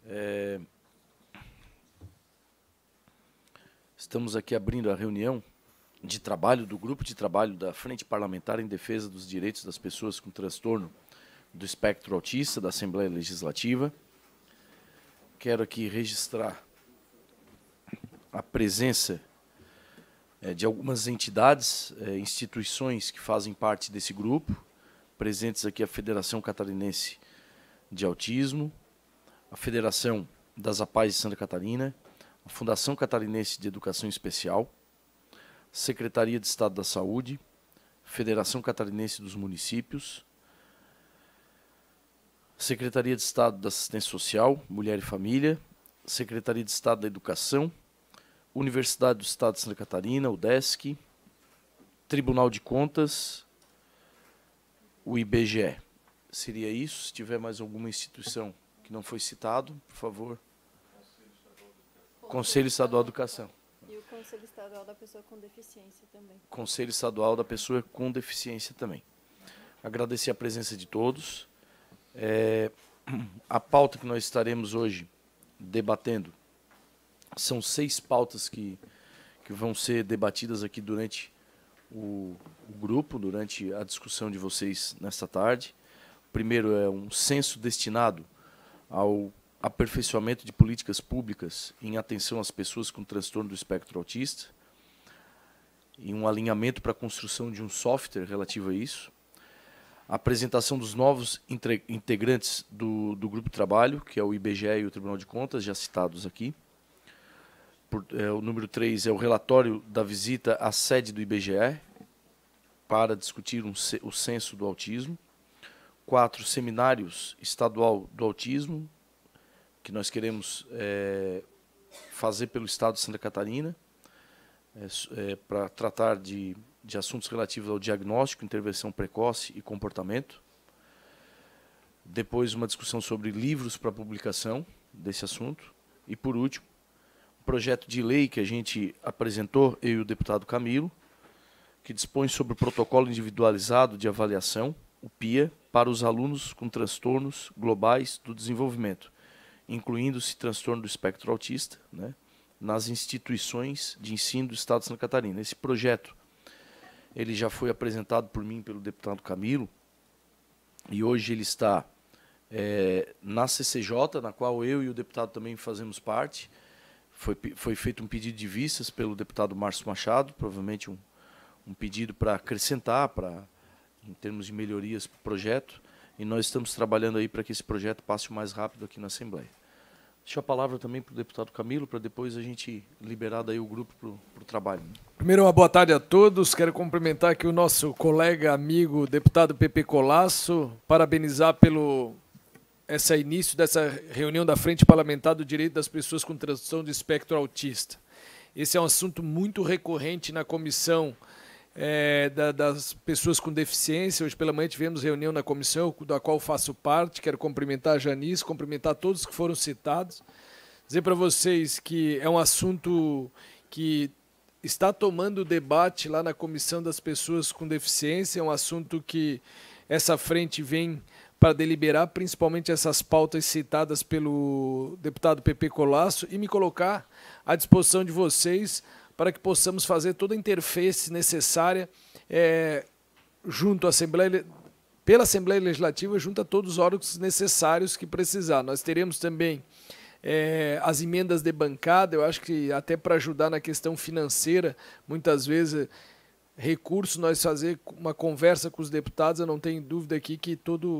Estamos aqui abrindo a reunião de trabalho do Grupo de Trabalho da Frente Parlamentar em Defesa dos Direitos das Pessoas com Transtorno do Espectro Autista da Assembleia Legislativa. Quero aqui registrar a presença de algumas entidades, instituições que fazem parte desse grupo, presentes aqui a Federação Catarinense de Autismo, a Federação das APAES de Santa Catarina, a Fundação Catarinense de Educação Especial, Secretaria de Estado da Saúde, Federação Catarinense dos Municípios, Secretaria de Estado da Assistência Social, Mulher e Família, Secretaria de Estado da Educação, Universidade do Estado de Santa Catarina, UDESC, Tribunal de Contas, o IBGE. Seria isso? Se tiver mais alguma instituição que não foi citado, por favor. Conselho Estadual de Educação. E o Conselho Estadual da Pessoa com Deficiência também. Conselho Estadual da Pessoa com Deficiência também. Agradecer a presença de todos. A pauta que nós estaremos hoje debatendo são 6 pautas que vão ser debatidas aqui durante o grupo, durante a discussão de vocês nesta tarde. O primeiro é um censo destinado ao aperfeiçoamento de políticas públicas em atenção às pessoas com transtorno do espectro autista e um alinhamento para a construção de um software relativo a isso. A apresentação dos novos integrantes do grupo de trabalho, que é o IBGE e o Tribunal de Contas, já citados aqui. O número 3 é o relatório da visita à sede do IBGE para discutir o censo do autismo. 4, seminários estadual do autismo, que nós queremos fazer pelo Estado de Santa Catarina, para tratar de assuntos relativos ao diagnóstico, intervenção precoce e comportamento. Depois, uma discussão sobre livros para publicação desse assunto. E, por último, um projeto de lei que a gente apresentou, eu e o deputado Camilo, que dispõe sobre o protocolo individualizado de avaliação, o PIA, para os alunos com transtornos globais do desenvolvimento, incluindo-se transtorno do espectro autista, né, nas instituições de ensino do Estado de Santa Catarina. Esse projeto ele já foi apresentado por mim, pelo deputado Camilo, e hoje ele está na CCJ, na qual eu e o deputado também fazemos parte. Foi feito um pedido de vistas pelo deputado Márcio Machado, provavelmente um pedido para acrescentar, em termos de melhorias para o projeto, e nós estamos trabalhando aí para que esse projeto passe o mais rápido aqui na Assembleia. Deixo a palavra também para o deputado Camilo, para depois a gente liberar daí o grupo para o trabalho. Primeiro, uma boa tarde a todos. Quero cumprimentar aqui o nosso colega, amigo, deputado Pepe Colasso, parabenizar pelo início dessa reunião da Frente Parlamentar do Direito das Pessoas com Transtorno do Espectro Autista. Esse é um assunto muito recorrente na comissão das pessoas com deficiência. Hoje pela manhã tivemos reunião na comissão, da qual faço parte. Quero cumprimentar a Janice, cumprimentar todos que foram citados. Dizer para vocês que é um assunto que está tomando debate lá na Comissão das Pessoas com Deficiência. É um assunto que essa frente vem para deliberar, principalmente essas pautas citadas pelo deputado Pepe Colasso, e me colocar à disposição de vocês para que possamos fazer toda a interface necessária junto à Assembleia, pela Assembleia Legislativa, junto a todos os órgãos necessários que precisar. Nós teremos também as emendas de bancada. Eu acho que até para ajudar na questão financeira, muitas vezes, recursos, nós fazer uma conversa com os deputados. Eu não tenho dúvida aqui que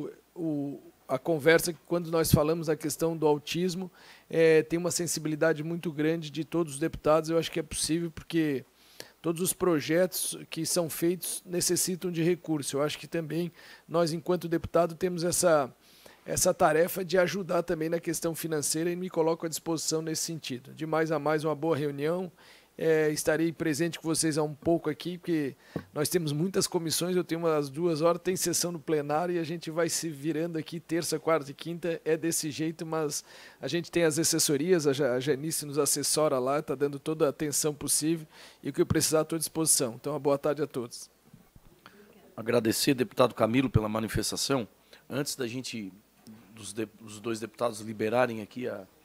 a conversa, quando nós falamos da questão do autismo, tem uma sensibilidade muito grande de todos os deputados. Eu acho que é possível, porque todos os projetos que são feitos necessitam de recursos. Eu acho que também nós, enquanto deputado, temos essa tarefa de ajudar também na questão financeira, e me coloco à disposição nesse sentido. De mais a mais, uma boa reunião. Estarei presente com vocês um pouco aqui, porque nós temos muitas comissões. Eu tenho umas 2 horas, tem sessão no plenário, e a gente vai se virando aqui terça, quarta e quinta. É desse jeito, mas a gente tem as assessorias, a Janice nos assessora lá, está dando toda a atenção possível, e o que eu precisar estou à disposição. Então, uma boa tarde a todos. Agradecer, deputado Camilo, pela manifestação. Antes da gente, os 2 deputados liberarem aqui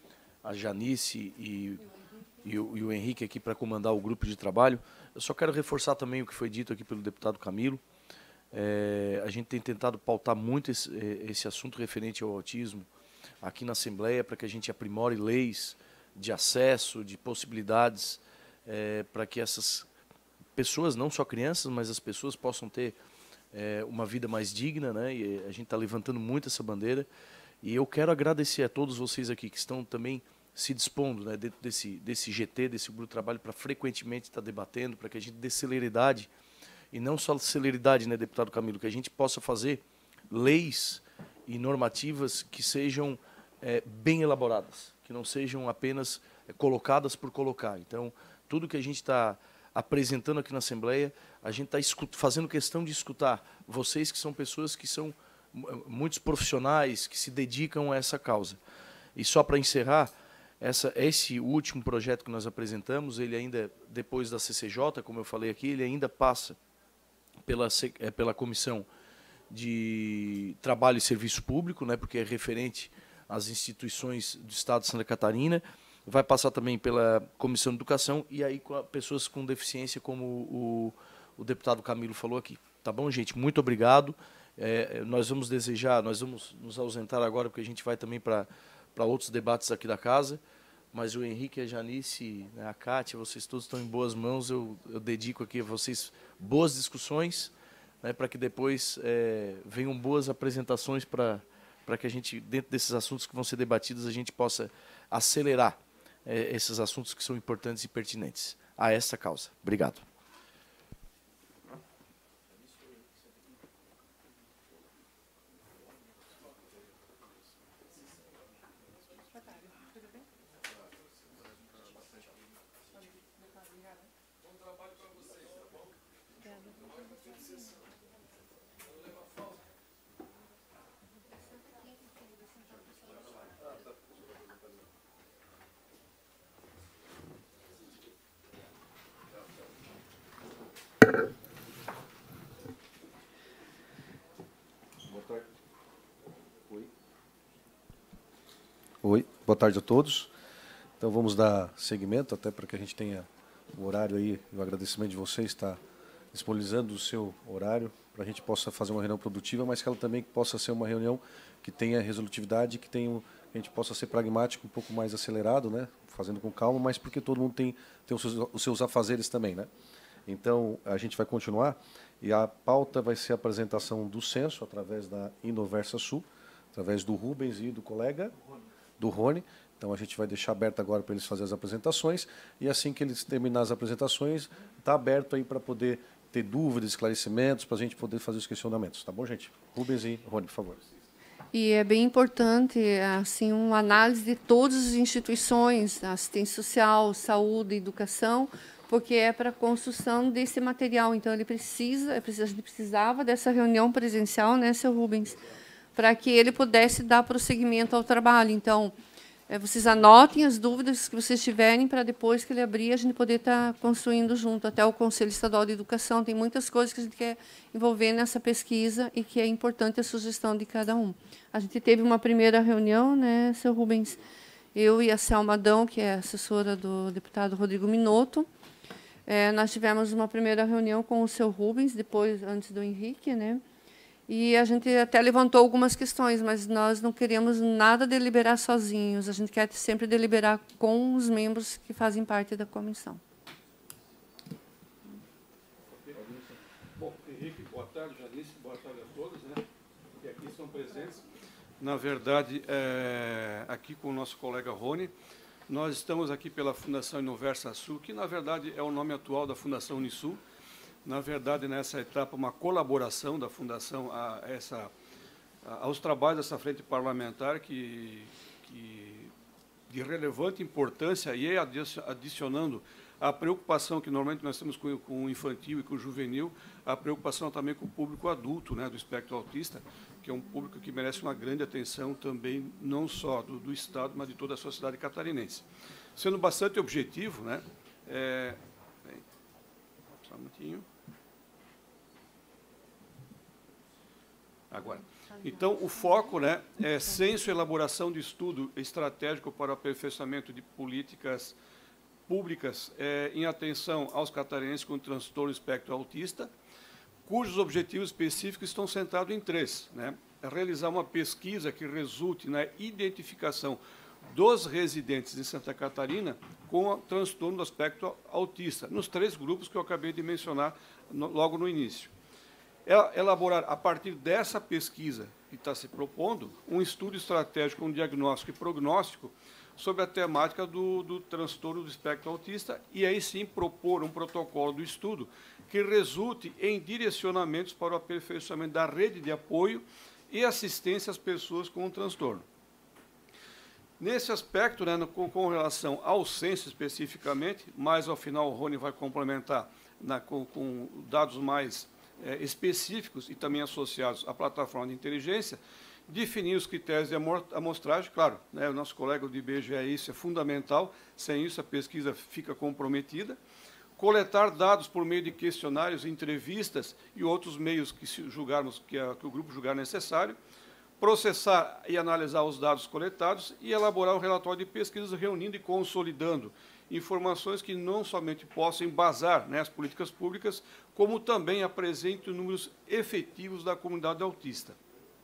a Janice e o Henrique aqui para comandar o grupo de trabalho. Eu só quero reforçar também o que foi dito aqui pelo deputado Camilo. A gente tem tentado pautar muito esse assunto referente ao autismo aqui na Assembleia, para que a gente aprimore leis de acesso, de possibilidades, para que essas pessoas, não só crianças, mas as pessoas possam ter uma vida mais digna, né? E a gente está levantando muito essa bandeira. E eu quero agradecer a todos vocês aqui que estão também se dispondo, né, dentro desse GT, desse grupo de trabalho, para frequentemente estar debatendo, para que a gente dê celeridade, e não só celeridade, né, deputado Camilo, que a gente possa fazer leis e normativas que sejam bem elaboradas, que não sejam apenas colocadas por colocar. Então, tudo que a gente está apresentando aqui na Assembleia, a gente está fazendo questão de escutar vocês, que são pessoas que são muitos profissionais, que se dedicam a essa causa. E só para encerrar, esse último projeto que nós apresentamos, ele ainda, depois da CCJ, como eu falei aqui, ele ainda passa pela Comissão de Trabalho e Serviço Público, né, porque é referente às instituições do Estado de Santa Catarina, vai passar também pela Comissão de Educação e aí com pessoas com deficiência, como o deputado Camilo falou aqui. Tá bom, gente? Muito obrigado. Nós vamos nos ausentar agora, porque a gente vai também para outros debates aqui da casa, mas o Henrique, a Janice, né, a Cátia, vocês todos estão em boas mãos. Eu dedico aqui a vocês boas discussões, né, para que depois venham boas apresentações para que a gente, dentro desses assuntos que vão ser debatidos, a gente possa acelerar esses assuntos que são importantes e pertinentes a essa causa. Obrigado. Oi, boa tarde a todos. Então vamos dar seguimento, até para que a gente tenha o horário aí, o agradecimento de vocês, estar disponibilizando o seu horário, para a gente possa fazer uma reunião produtiva, mas que ela também possa ser uma reunião que tenha resolutividade, que a gente possa ser pragmático, um pouco mais acelerado, né, fazendo com calma, mas porque todo mundo tem os seus afazeres também, né. Então, a gente vai continuar, e a pauta vai ser a apresentação do censo, através da Inoversa Sul, através do Rubens e do colega do Rony. Então a gente vai deixar aberto agora para eles fazerem as apresentações, e assim que eles terminarem as apresentações, está aberto aí para poder ter dúvidas, esclarecimentos, para a gente poder fazer os questionamentos. Tá bom, gente? Rubens e Rony, por favor. E é bem importante assim uma análise de todas as instituições, assistência social, saúde, educação, porque é para a construção desse material. Então a gente precisava dessa reunião presencial, né, seu Rubens, para que ele pudesse dar prosseguimento ao trabalho. Então, vocês anotem as dúvidas que vocês tiverem, para depois que ele abrir, a gente poder estar construindo junto. Até o Conselho Estadual de Educação, tem muitas coisas que a gente quer envolver nessa pesquisa e que é importante a sugestão de cada um. A gente teve uma primeira reunião, né, seu Rubens, eu e a Selma Adão, que é assessora do deputado Rodrigo Minotto. Nós tivemos uma primeira reunião com o seu Rubens, depois, antes do Henrique, né? E a gente até levantou algumas questões, mas nós não queremos nada deliberar sozinhos. A gente quer sempre deliberar com os membros que fazem parte da comissão. Bom, Henrique, boa tarde, Janice, boa tarde a todos, né, que aqui estão presentes. Na verdade, aqui com o nosso colega Rony, nós estamos aqui pela Fundação Inoversa Sul, que, na verdade, é o nome atual da Fundação Unisul. Na verdade, nessa etapa, uma colaboração da Fundação aos trabalhos dessa frente parlamentar, que de relevante importância, e adicionando a preocupação que normalmente nós temos com o infantil e com o juvenil, a preocupação também com o público adulto, né, do espectro autista, que é um público que merece uma grande atenção também, não só do Estado, mas de toda a sociedade catarinense. Sendo bastante objetivo, né, só um minutinho. Agora, Então, o foco, né, é censo e elaboração de estudo estratégico para o aperfeiçoamento de políticas públicas em atenção aos catarinenses com transtorno espectro autista, cujos objetivos específicos estão centrados em 3, né? É realizar uma pesquisa que resulte na identificação dos residentes de Santa Catarina com o transtorno do espectro autista, nos 3 grupos que eu acabei de mencionar logo no início. Elaborar, a partir dessa pesquisa que está se propondo, um estudo estratégico, um diagnóstico e prognóstico sobre a temática do transtorno do espectro autista e aí sim propor um protocolo do estudo que resulte em direcionamentos para o aperfeiçoamento da rede de apoio e assistência às pessoas com o transtorno. Nesse aspecto, né, com relação ao censo especificamente, mais ao final o Rony vai complementar com dados mais específicos e também associados à plataforma de inteligência, definir os critérios de amostragem, claro, né, o nosso colega do IBGE, isso é fundamental, sem isso a pesquisa fica comprometida, coletar dados por meio de questionários, entrevistas e outros meios que julgarmos que o grupo julgar necessário, processar e analisar os dados coletados e elaborar um relatório de pesquisa reunindo e consolidando informações que não somente possam embasar, né, as políticas públicas, como também apresentem números efetivos da comunidade autista.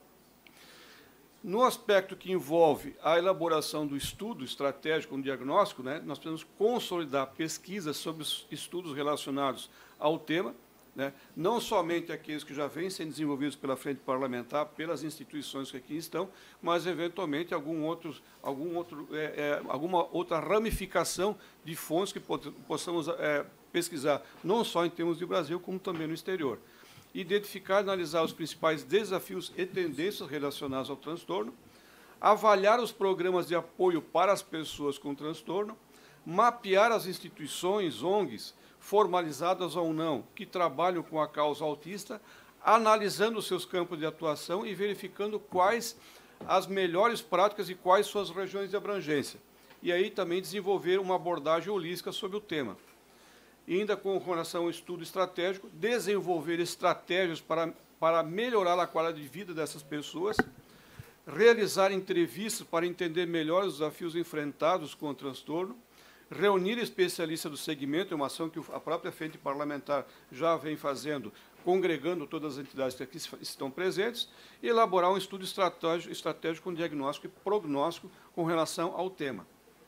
No aspecto que envolve a elaboração do estudo estratégico, um diagnóstico, né, nós precisamos consolidar pesquisas sobre os estudos relacionados ao tema, né, não somente aqueles que já vêm sendo desenvolvidos pela frente parlamentar, pelas instituições que aqui estão, mas, eventualmente, alguma outra ramificação de fontes que possamos pesquisar, não só em termos de Brasil, como também no exterior. Identificar e analisar os principais desafios e tendências relacionados ao transtorno, avaliar os programas de apoio para as pessoas com transtorno, mapear as instituições, ONGs, formalizadas ou não, que trabalham com a causa autista, analisando os seus campos de atuação e verificando quais as melhores práticas e quais suas regiões de abrangência. E aí também desenvolver uma abordagem holística sobre o tema. E ainda com relação ao estudo estratégico, desenvolver estratégias para melhorar a qualidade de vida dessas pessoas, realizar entrevistas para entender melhor os desafios enfrentados com o transtorno, reunir especialistas do segmento, é uma ação que a própria frente parlamentar já vem fazendo, congregando todas as entidades que aqui estão presentes, e elaborar um estudo estratégico com diagnóstico e prognóstico com relação ao tema.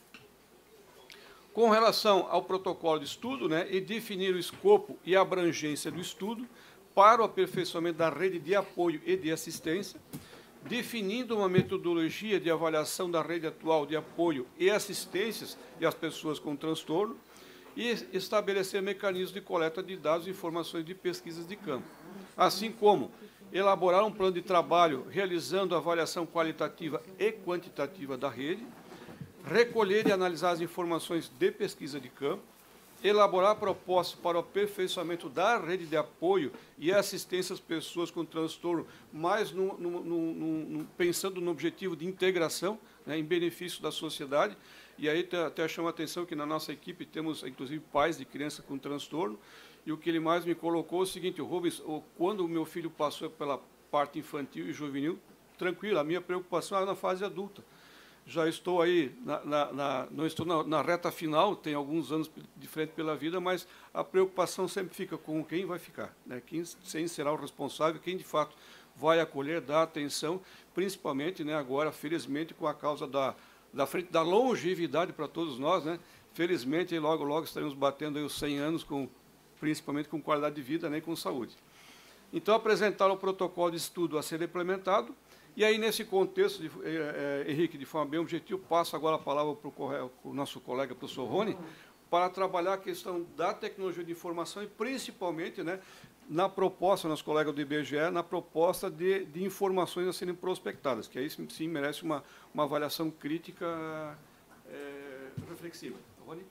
Com relação ao protocolo de estudo, né, e definir o escopo e a abrangência do estudo para o aperfeiçoamento da rede de apoio e de assistência, definindo uma metodologia de avaliação da rede atual de apoio e assistências às pessoas com transtorno e estabelecer mecanismos de coleta de dados e informações de pesquisas de campo, assim como elaborar um plano de trabalho realizando a avaliação qualitativa e quantitativa da rede, recolher e analisar as informações de pesquisa de campo, elaborar propostas para o aperfeiçoamento da rede de apoio e assistência às pessoas com transtorno, mas pensando no objetivo de integração, né, em benefício da sociedade. E aí até chama a atenção que na nossa equipe temos, inclusive, pais de criança com transtorno, e o que ele mais me colocou é o seguinte: Rubens, quando o meu filho passou pela parte infantil e juvenil, tranquilo, a minha preocupação era na fase adulta. Já estou aí, não estou na reta final, tenho alguns anos de frente pela vida, mas a preocupação sempre fica com quem vai ficar, né? Quem será o responsável, quem de fato vai acolher, dar atenção, principalmente, né, agora, felizmente, com a causa da frente da longevidade para todos nós, né? Felizmente, logo, logo estaremos batendo aí os 100 anos, principalmente com qualidade de vida, né, e com saúde. Então, apresentar o protocolo de estudo a ser implementado. E aí, nesse contexto, Henrique, de forma bem objetiva, passo agora a palavra para o nosso colega, professor Rony, para trabalhar a questão da tecnologia de informação e, principalmente, né, na proposta, nosso colega do IBGE, na proposta de informações a serem prospectadas, que aí sim merece uma avaliação crítica reflexiva. Rony?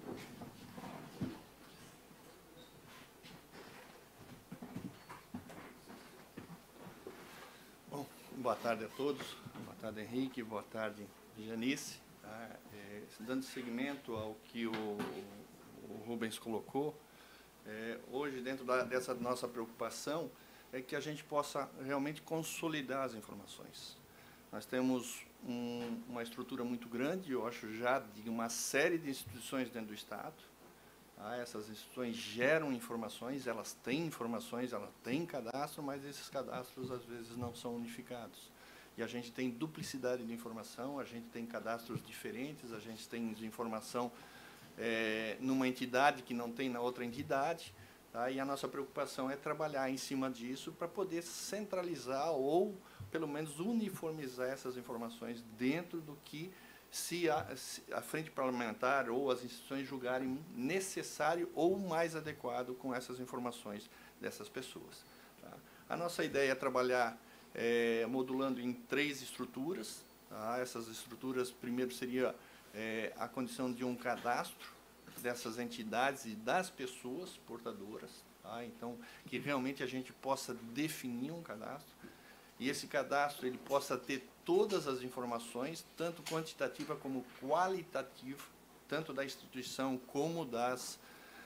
Boa tarde a todos, boa tarde Henrique, boa tarde Janice. Tá? Dando seguimento ao que o Rubens colocou, hoje dentro dessa nossa preocupação, é que a gente possa realmente consolidar as informações. Nós temos uma estrutura muito grande, eu acho, já de uma série de instituições dentro do Estado. Essas instituições geram informações, elas têm cadastro, mas esses cadastros, às vezes, não são unificados. E a gente tem duplicidade de informação, a gente tem cadastros diferentes, a gente tem informação numa entidade que não tem na outra entidade. E a nossa preocupação é trabalhar em cima disso para poder centralizar ou, pelo menos, uniformizar essas informações dentro do que se a frente parlamentar ou as instituições julgarem necessário ou mais adequado com essas informações dessas pessoas. A nossa ideia é trabalhar modulando em 3 estruturas. Essas estruturas, primeiro, seria a condição de um cadastro dessas entidades e das pessoas portadoras. Então, que realmente a gente possa definir um cadastro. E esse cadastro ele possa ter todas as informações, tanto quantitativa como qualitativa, tanto da instituição como das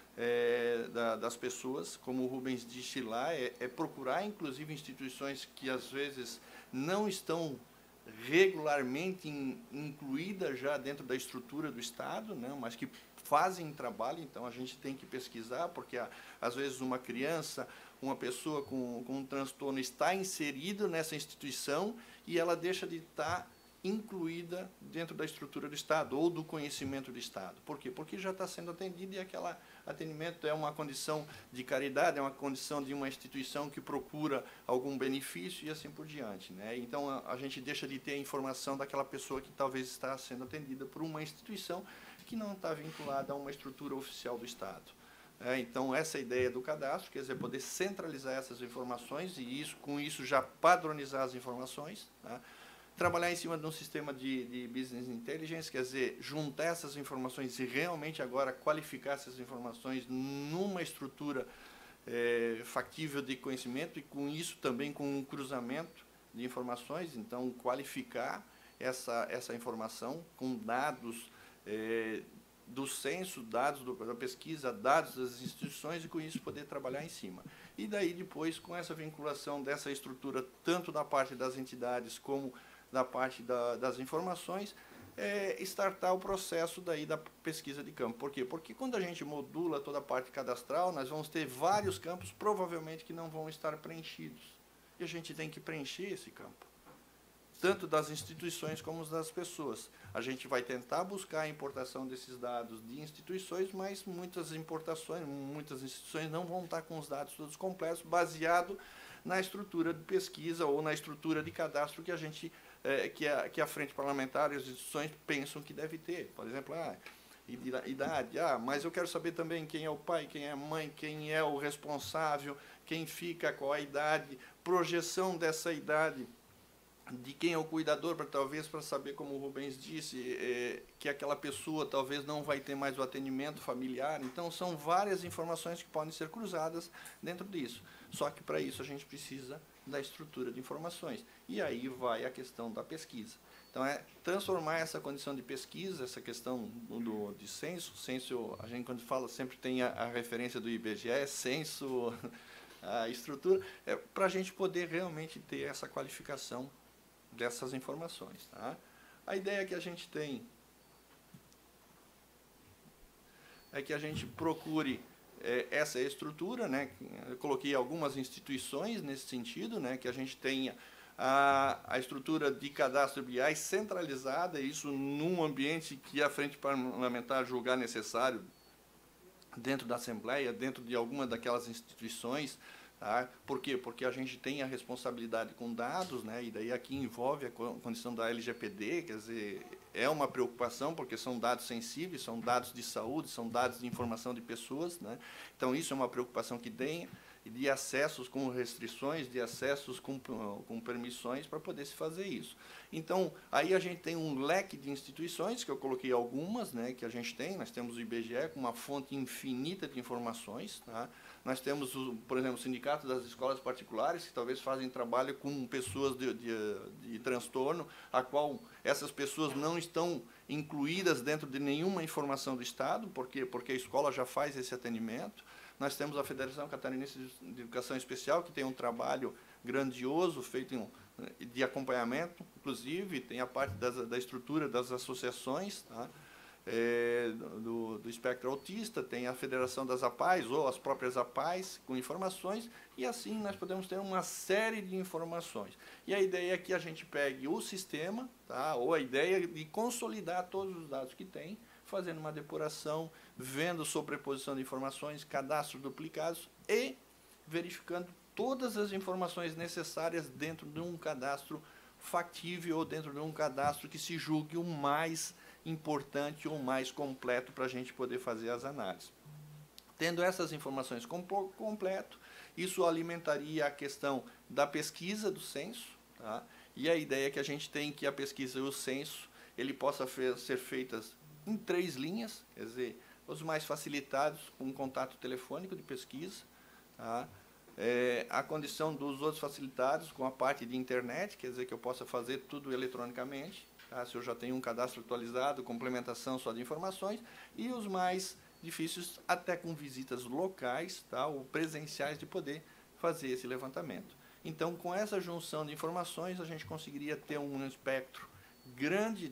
pessoas, como o Rubens disse lá, procurar, inclusive, instituições que, às vezes, não estão regularmente incluídas já dentro da estrutura do Estado, né, mas que fazem trabalho. Então, a gente tem que pesquisar, porque, às vezes, uma criança, uma pessoa com um transtorno está inserida nessa instituição e ela deixa de estar incluída dentro da estrutura do Estado ou do conhecimento do Estado. Por quê? Porque já está sendo atendida e aquele atendimento é uma condição de caridade, é uma condição de uma instituição que procura algum benefício e assim por diante, né? Então, a gente deixa de ter a informação daquela pessoa que talvez está sendo atendida por uma instituição que não está vinculada a uma estrutura oficial do Estado. Então, essa é a ideia do cadastro, quer dizer, poder centralizar essas informações e, com isso, já padronizar as informações, tá? Trabalhar em cima de um sistema de business intelligence, quer dizer, juntar essas informações e realmente agora qualificar essas informações numa estrutura factível de conhecimento e, com isso, também com um cruzamento de informações. Então, qualificar essa informação com dados do censo, dados da pesquisa, dados das instituições e, com isso, poder trabalhar em cima. E daí, depois, com essa vinculação dessa estrutura, tanto da parte das entidades como da parte das informações, startar o processo daí da pesquisa de campo. Por quê? Porque quando a gente modula toda a parte cadastral, nós vamos ter vários campos, provavelmente, que não vão estar preenchidos. E a gente tem que preencher esse campo, tanto das instituições como das pessoas. A gente vai tentar buscar a importação desses dados de instituições, mas muitas instituições não vão estar com os dados todos completos, baseado na estrutura de pesquisa ou na estrutura de cadastro que a gente que a frente parlamentar e as instituições pensam que deve ter. Por exemplo, idade, mas eu quero saber também quem é o pai, quem é a mãe, quem é o responsável, quem fica, qual a idade, projeção dessa idade, de quem é o cuidador, talvez para saber, como o Rubens disse, que aquela pessoa talvez não vai ter mais o atendimento familiar. Então, são várias informações que podem ser cruzadas dentro disso. Só que, para isso, a gente precisa da estrutura de informações. E aí vai a questão da pesquisa. Então, transformar essa condição de pesquisa, essa questão de censo. Censo, a gente, quando fala, sempre tem a referência do IBGE, censo, a estrutura, para a gente poder realmente ter essa qualificação dessas informações. Tá? A ideia que a gente tem é que a gente procure essa estrutura, né? Eu coloquei algumas instituições nesse sentido, né? Que a gente tenha a estrutura de cadastro BI centralizada, isso num ambiente que a frente parlamentar julgar necessário, dentro da Assembleia, dentro de alguma daquelas instituições. Tá? Por quê? Porque a gente tem a responsabilidade com dados, né? E daí aqui envolve a condição da LGPD, quer dizer, é uma preocupação, porque são dados sensíveis, são dados de saúde, são dados de informação de pessoas, né? Então, isso é uma preocupação que tem, de acessos com restrições, de acessos com permissões para poder se fazer isso. Então, aí a gente tem um leque de instituições, que eu coloquei algumas, né, que a gente tem. Nós temos o IBGE com uma fonte infinita de informações, tá? Nós temos, por exemplo, o Sindicato das Escolas Particulares, que talvez fazem trabalho com pessoas de transtorno, a qual essas pessoas não estão incluídas dentro de nenhuma informação do Estado. Por quê? Porque a escola já faz esse atendimento. Nós temos a Federação Catarinense de Educação Especial, que tem um trabalho grandioso, feito de acompanhamento, inclusive, tem a parte da estrutura das associações, tá? Do espectro autista, tem a Federação das APAES, ou as próprias APAES, com informações, e assim nós podemos ter uma série de informações. E a ideia é que a gente pegue o sistema, tá? Ou a ideia de consolidar todos os dados que tem, fazendo uma depuração, vendo sobreposição de informações, cadastros duplicados e verificando todas as informações necessárias dentro de um cadastro factível ou dentro de um cadastro que se julgue o mais importante ou mais completo para a gente poder fazer as análises. Tendo essas informações completo, isso alimentaria a questão da pesquisa do censo, tá? E a ideia é que a gente tem que a pesquisa e o censo ele possa ser feitas em 3 linhas, quer dizer, os mais facilitados com contato telefônico de pesquisa, tá? A condição dos outros facilitados com a parte de internet, quer dizer que eu possa fazer tudo eletronicamente, tá? Se eu já tenho um cadastro atualizado, complementação só de informações, e os mais difíceis até com visitas locais, tá? Ou presenciais de poder fazer esse levantamento. Então, com essa junção de informações, a gente conseguiria ter um espectro grande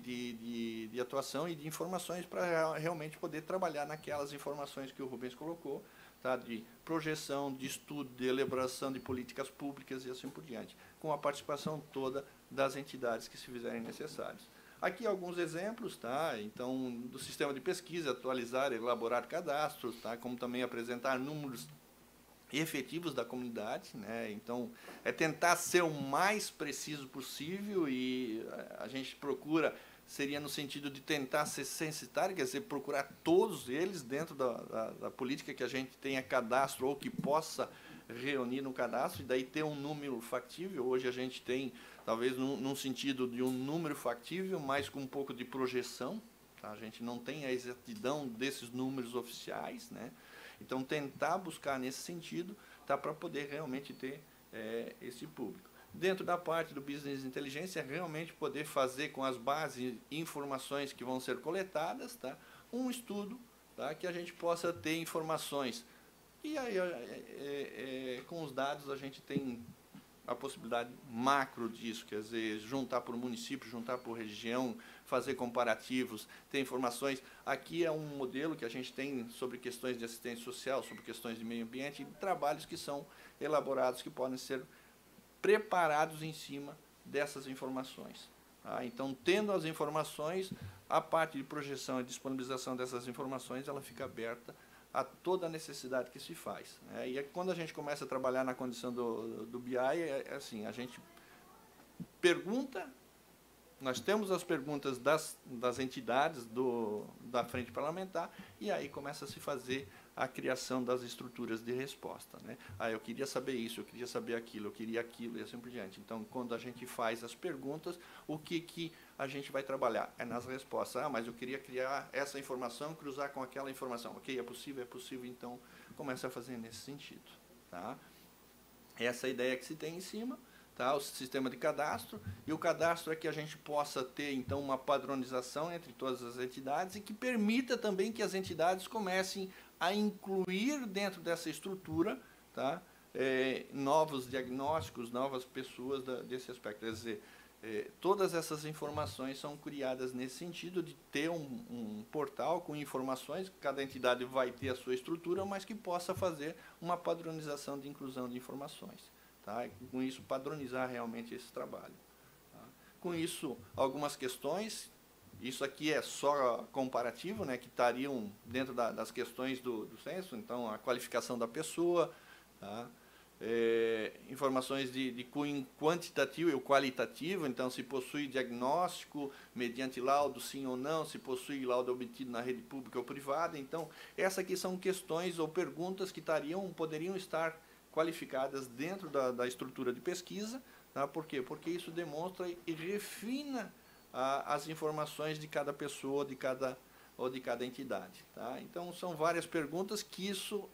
de atuação e de informações para realmente poder trabalhar naquelas informações que o Rubens colocou, tá? De projeção, de estudo, de elaboração de políticas públicas e assim por diante, com a participação toda das entidades que se fizerem necessárias. Aqui alguns exemplos, tá? Então, do sistema de pesquisa, atualizar, elaborar cadastros, tá? Como também apresentar números efetivos da comunidade, né? Então, é tentar ser o mais preciso possível e a gente procura, seria no sentido de tentar ser censitário, quer dizer, procurar todos eles dentro da política que a gente tenha cadastro ou que possa reunir no cadastro e daí ter um número factível. Hoje a gente tem, talvez, num sentido de um número factível, mas com um pouco de projeção, tá? A gente não tem a exatidão desses números oficiais, né? Então, tentar buscar nesse sentido, tá, para poder realmente ter esse público. Dentro da parte do Business Inteligência, realmente poder fazer com as bases e informações que vão ser coletadas, tá, um estudo, tá, que a gente possa ter informações. E aí, com os dados, a gente tem a possibilidade macro disso, quer dizer, juntar por município, juntar por região, fazer comparativos, ter informações. Aqui é um modelo que a gente tem sobre questões de assistência social, sobre questões de meio ambiente, e trabalhos que são elaborados, que podem ser preparados em cima dessas informações. Tá? Então, tendo as informações, a parte de projeção e disponibilização dessas informações, ela fica aberta a toda a necessidade que se faz, né? E quando a gente começa a trabalhar na condição do BI, assim, a gente pergunta, nós temos as perguntas das entidades da frente parlamentar, e aí começa a se fazer a criação das estruturas de resposta, né? Eu queria saber isso, eu queria saber aquilo, eu queria aquilo, e assim por diante. Então, quando a gente faz as perguntas, o que a gente vai trabalhar? É nas respostas. Mas eu queria criar essa informação, cruzar com aquela informação. Ok, é possível, então começa a fazer nesse sentido, tá? Essa é a ideia que se tem em cima, tá? O sistema de cadastro, e o cadastro é que a gente possa ter, então, uma padronização entre todas as entidades e que permita também que as entidades comecem a incluir dentro dessa estrutura, tá? Novos diagnósticos, novas pessoas desse aspecto. Quer dizer, todas essas informações são criadas nesse sentido de ter um portal com informações, cada entidade vai ter a sua estrutura, mas que possa fazer uma padronização de inclusão de informações. Tá? E com isso, padronizar realmente esse trabalho. Tá? Com isso, algumas questões, isso aqui é só comparativo, né, que estariam dentro das questões do censo, então, a qualificação da pessoa, tá? Informações de cunho quantitativo e qualitativo, então, se possui diagnóstico mediante laudo, sim ou não, se possui laudo obtido na rede pública ou privada. Então, essas aqui são questões ou perguntas que poderiam estar qualificadas dentro da estrutura de pesquisa, tá? Por quê? Porque isso demonstra e refina as informações de cada pessoa, de cada entidade, tá? Então, são várias perguntas que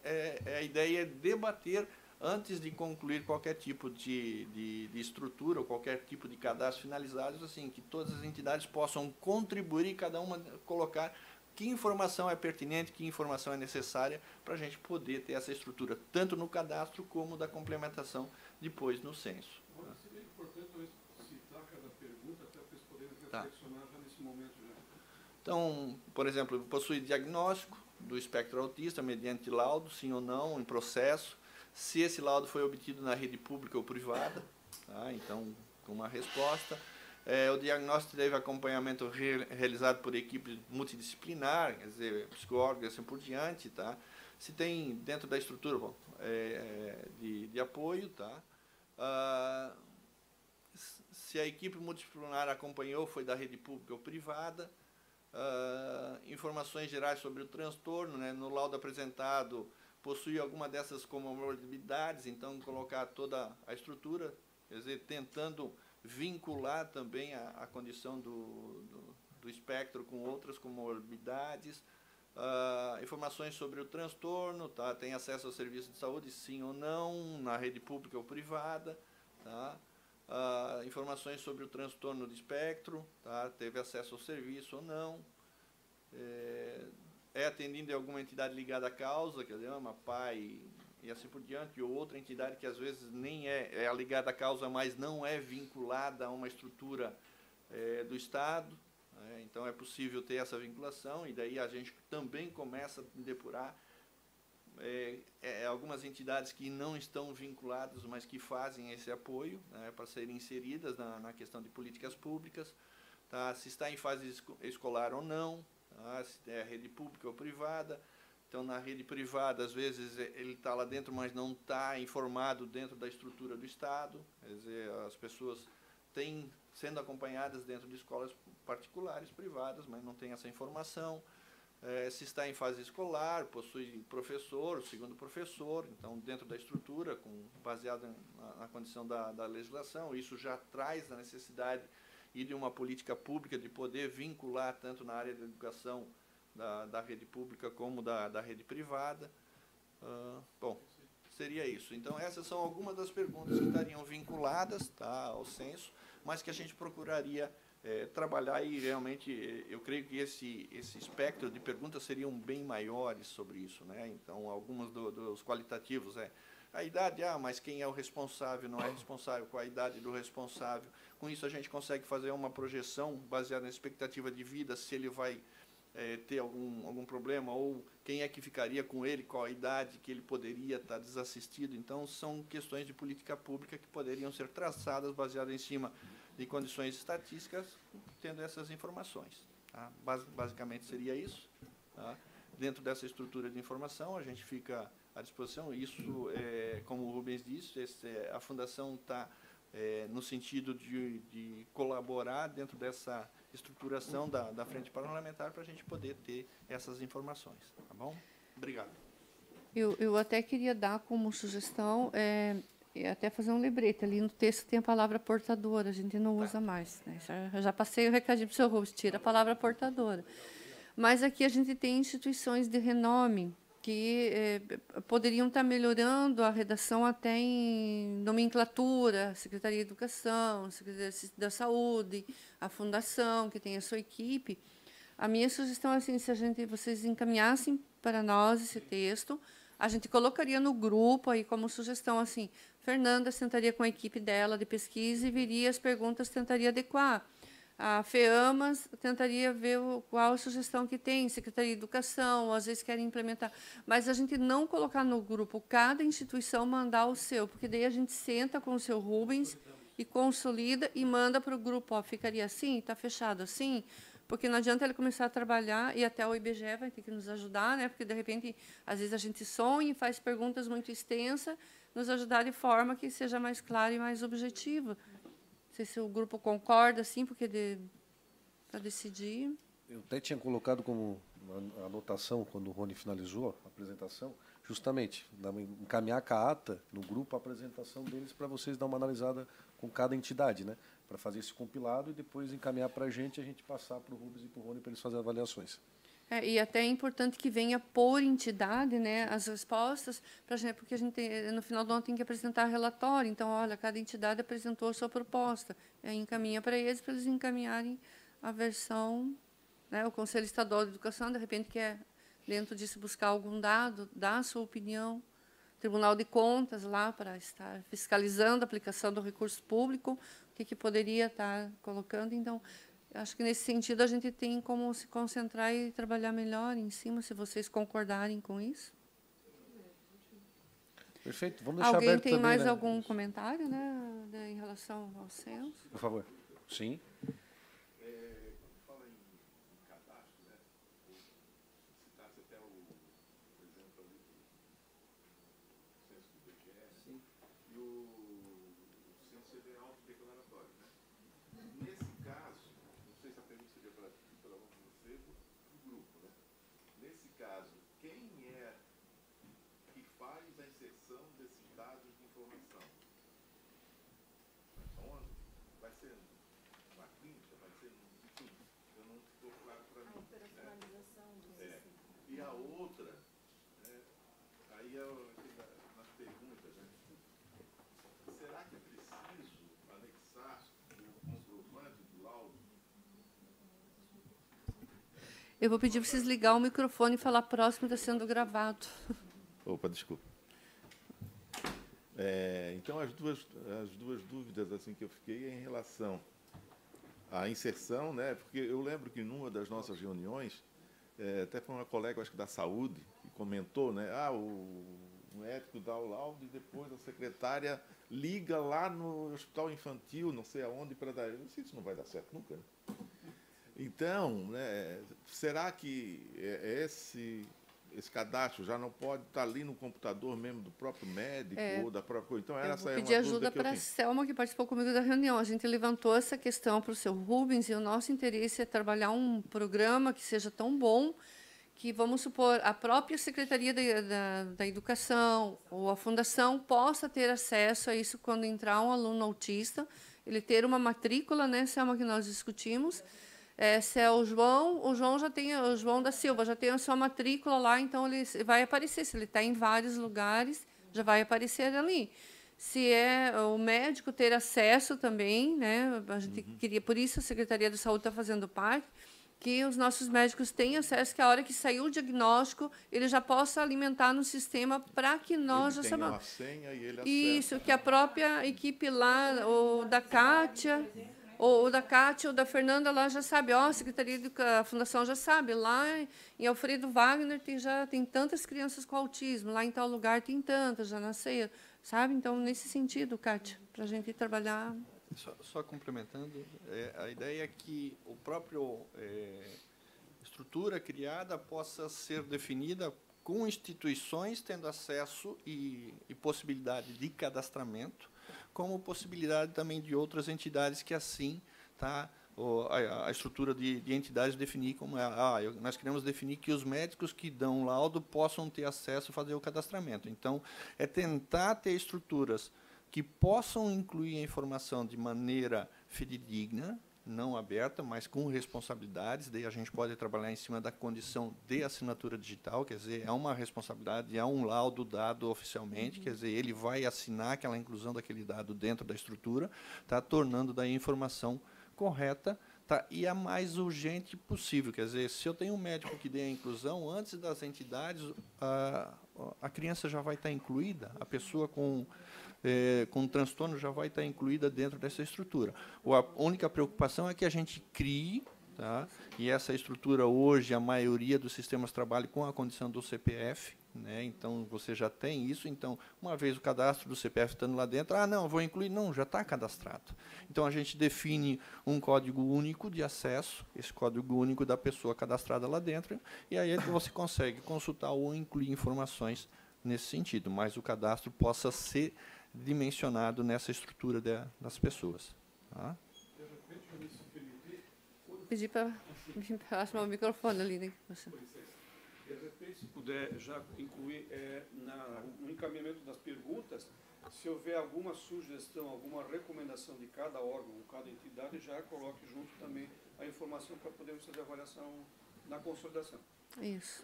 a ideia é debater antes de concluir qualquer tipo de estrutura ou qualquer tipo de cadastro finalizado, assim, que todas as entidades possam contribuir e cada uma colocar que informação é pertinente, que informação é necessária para a gente poder ter essa estrutura, tanto no cadastro como da complementação depois no censo. Seria importante citar cada pergunta, até para eles poderem reflexionar já nesse momento. Então, por exemplo, possui diagnóstico do espectro autista mediante laudo, sim ou não, em processo, se esse laudo foi obtido na rede pública ou privada, tá? Então, com uma resposta. O diagnóstico teve acompanhamento realizado por equipe multidisciplinar, quer dizer, psicólogo e assim por diante, tá? Se tem dentro da estrutura de apoio, tá? Se a equipe multidisciplinar acompanhou, foi da rede pública ou privada. Informações gerais sobre o transtorno, né? No laudo apresentado, possui alguma dessas comorbidades, então colocar toda a estrutura, quer dizer, tentando vincular também a condição do espectro com outras comorbidades. Informações sobre o transtorno, tá? Tem acesso ao serviço de saúde, sim ou não, na rede pública ou privada, tá? Informações sobre o transtorno do espectro, tá? Teve acesso ao serviço ou não. É atendido em alguma entidade ligada à causa, quer dizer, uma PAI e assim por diante, ou outra entidade que às vezes nem é ligada à causa, mas não é vinculada a uma estrutura do Estado. Então é possível ter essa vinculação, e daí a gente também começa a depurar algumas entidades que não estão vinculadas, mas que fazem esse apoio, né, para serem inseridas na questão de políticas públicas, tá? Se está em fase escolar ou não, tá? Se é rede pública ou privada. Então, na rede privada, às vezes, ele está lá dentro, mas não está informado dentro da estrutura do Estado. Quer dizer, as pessoas têm sendo acompanhadas dentro de escolas particulares, privadas, mas não tem essa informação. Se está em fase escolar, possui professor, segundo professor, então, dentro da estrutura, baseado na condição da legislação, isso já traz a necessidade e de uma política pública de poder vincular, tanto na área da educação, da rede pública como da rede privada. Bom, seria isso. Então, essas são algumas das perguntas que estariam vinculadas, tá, ao censo, mas que a gente procuraria trabalhar, e realmente eu creio que esse espectro de perguntas seriam bem maiores sobre isso, né? Então, alguns dos qualitativos a idade, mas quem é o responsável, não é responsável, qual a idade do responsável. Com isso, a gente consegue fazer uma projeção baseada na expectativa de vida, se ele vai ter algum problema, ou quem é que ficaria com ele, qual a idade que ele poderia estar desassistido. Então, são questões de política pública que poderiam ser traçadas baseadas em cima de condições estatísticas, tendo essas informações. Tá? Basicamente, seria isso. Tá? Dentro dessa estrutura de informação, a gente fica à disposição. Isso, como o Rubens disse, a Fundação está no sentido de colaborar dentro dessa estruturação da frente parlamentar para a gente poder ter essas informações. Tá bom? Obrigado. Eu até queria dar como sugestão, até fazer um lembrete. Ali no texto tem a palavra portadora, a gente não usa mais. Né? Já passei o recadinho para o senhor Rubens, tira a palavra portadora. Mas aqui a gente tem instituições de renome que poderiam estar melhorando a redação até em nomenclatura, Secretaria de Educação, Secretaria da Saúde, a Fundação, que tem a sua equipe. A minha sugestão é assim, se vocês encaminhassem para nós esse texto, a gente colocaria no grupo aí como sugestão assim, Fernanda sentaria com a equipe dela de pesquisa e viria as perguntas, tentaria adequar. A FEAMAS tentaria ver qual a sugestão que tem, Secretaria de Educação, às vezes querem implementar. Mas a gente não colocar no grupo, cada instituição mandar o seu, porque daí a gente senta com o seu Rubens e consolida e manda para o grupo. Ó, ficaria assim, está fechado assim, porque não adianta ele começar a trabalhar e até o IBGE vai ter que nos ajudar, né? Porque, de repente, às vezes a gente sonha e faz perguntas muito extensas, nos ajudar de forma que seja mais clara e mais objetiva. Não sei se o grupo concorda, assim, porque para decidir. Eu até tinha colocado como anotação, quando o Rony finalizou a apresentação, justamente encaminhar com a ata no grupo a apresentação deles para vocês dar uma analisada com cada entidade, né? Para fazer esse compilado e depois encaminhar para a gente passar para o Rubens e para o Rony para eles fazerem avaliações. E até é importante que venha por entidade, né, as respostas, porque a gente, no final do ano, tem que apresentar relatório. Então, olha, cada entidade apresentou a sua proposta. Encaminha para eles encaminharem a versão né? O Conselho Estadual de Educação, de repente, quer, dentro disso, buscar algum dado, dar a sua opinião. Tribunal de Contas, lá, para estar fiscalizando a aplicação do recurso público, o que poderia estar colocando. Então, acho que, nesse sentido, a gente tem como se concentrar e trabalhar melhor em cima, se vocês concordarem com isso. Perfeito. Vamos deixar Alguém aberto tem também, mais né? algum comentário, né, em relação ao censo? Por favor. Sim. Fala em cadastro, né? Citasse até o exemplo ali do censo do IBGE. Sim. E o censo ele é autodeclaratório, né? Nesse caso, não sei se a pergunta seria para você, para o grupo, né? Nesse caso, quem é que faz a inserção desses dados de informação? Onde? Vai ser uma clínica, vai ser, enfim, eu não estou claro para mim. A operacionalização do sistema. E a outra, aí é nas perguntas, né? Será que é preciso anexar o comprovante do laudo? Eu vou pedir para vocês ligar o microfone e falar próximo, está sendo gravado. Opa, desculpa. Então, as duas dúvidas assim que eu fiquei é em relação à inserção, né? Porque eu lembro que numa das nossas reuniões, até foi uma colega, acho que da saúde, que comentou, né? O médico dá o laudo e depois a secretária liga lá no hospital infantil, não sei aonde, para dar. Eu não sei se isso não vai dar certo nunca. Né? Então, né, será que esse cadastro já não pode estar ali no computador mesmo do próprio médico ou da própria coisa? Então, Eu essa vou é pedir uma dúvida ajuda que eu para a tenho. Selma, que participou comigo da reunião. A gente levantou essa questão para o seu Rubens e o nosso interesse é trabalhar um programa que seja tão bom que, vamos supor, a própria Secretaria da Educação ou a Fundação possa ter acesso a isso quando entrar um aluno autista, ele ter uma matrícula, né, Selma, que nós discutimos. Se é o João já tem, o João da Silva já tem a sua matrícula lá, então ele vai aparecer. Se ele está em vários lugares, já vai aparecer ali. Se é o médico ter acesso também, né? A gente queria, por isso a Secretaria da Saúde está fazendo parte, que os nossos médicos tenham acesso, que a hora que sair o diagnóstico, ele já possa alimentar no sistema para que nós já saibamos. Uma senha e ele Isso, que a própria equipe lá, ou da Kátia, ou da Fernanda lá já sabe, a Secretaria da Fundação já sabe, lá em Alfredo Wagner já tem tantas crianças com autismo, lá em tal lugar tem tantas, já nasceram, sabe? Então, nesse sentido, Kátia, para a gente trabalhar. Só complementando, a ideia é que o próprio estrutura criada possa ser definida com instituições tendo acesso e possibilidade de cadastramento, como possibilidade também de outras entidades que assim, tá, a estrutura de entidades definir como nós queremos definir que os médicos que dão laudo possam ter acesso a fazer o cadastramento. Então, é tentar ter estruturas que possam incluir a informação de maneira fidedigna, não aberta, mas com responsabilidades. Daí a gente pode trabalhar em cima da condição de assinatura digital, quer dizer, é uma responsabilidade, é um laudo dado oficialmente, quer dizer, ele vai assinar aquela inclusão daquele dado dentro da estrutura, tá, tornando daí a informação correta, tá, e a mais urgente possível. Quer dizer, se eu tenho um médico que dê a inclusão, antes das entidades, a criança já vai estar incluída, a pessoa com transtorno já vai estar incluída dentro dessa estrutura. A única preocupação é que a gente crie, tá? E essa estrutura hoje, a maioria dos sistemas trabalha com a condição do CPF, né? Então, você já tem isso. Então, uma vez o cadastro do CPF estando lá dentro, não, vou incluir, não, já está cadastrado. Então, a gente define um código único de acesso, esse código único da pessoa cadastrada lá dentro, e aí você consegue consultar ou incluir informações nesse sentido, mas o cadastro possa ser dimensionado nessa estrutura das pessoas. Tá? Pedir para achar o microfone ali. Né? De repente, se puder já incluir no encaminhamento das perguntas, se houver alguma sugestão, alguma recomendação de cada órgão, cada entidade, já coloque junto também a informação para podermos fazer a avaliação na consolidação. Isso.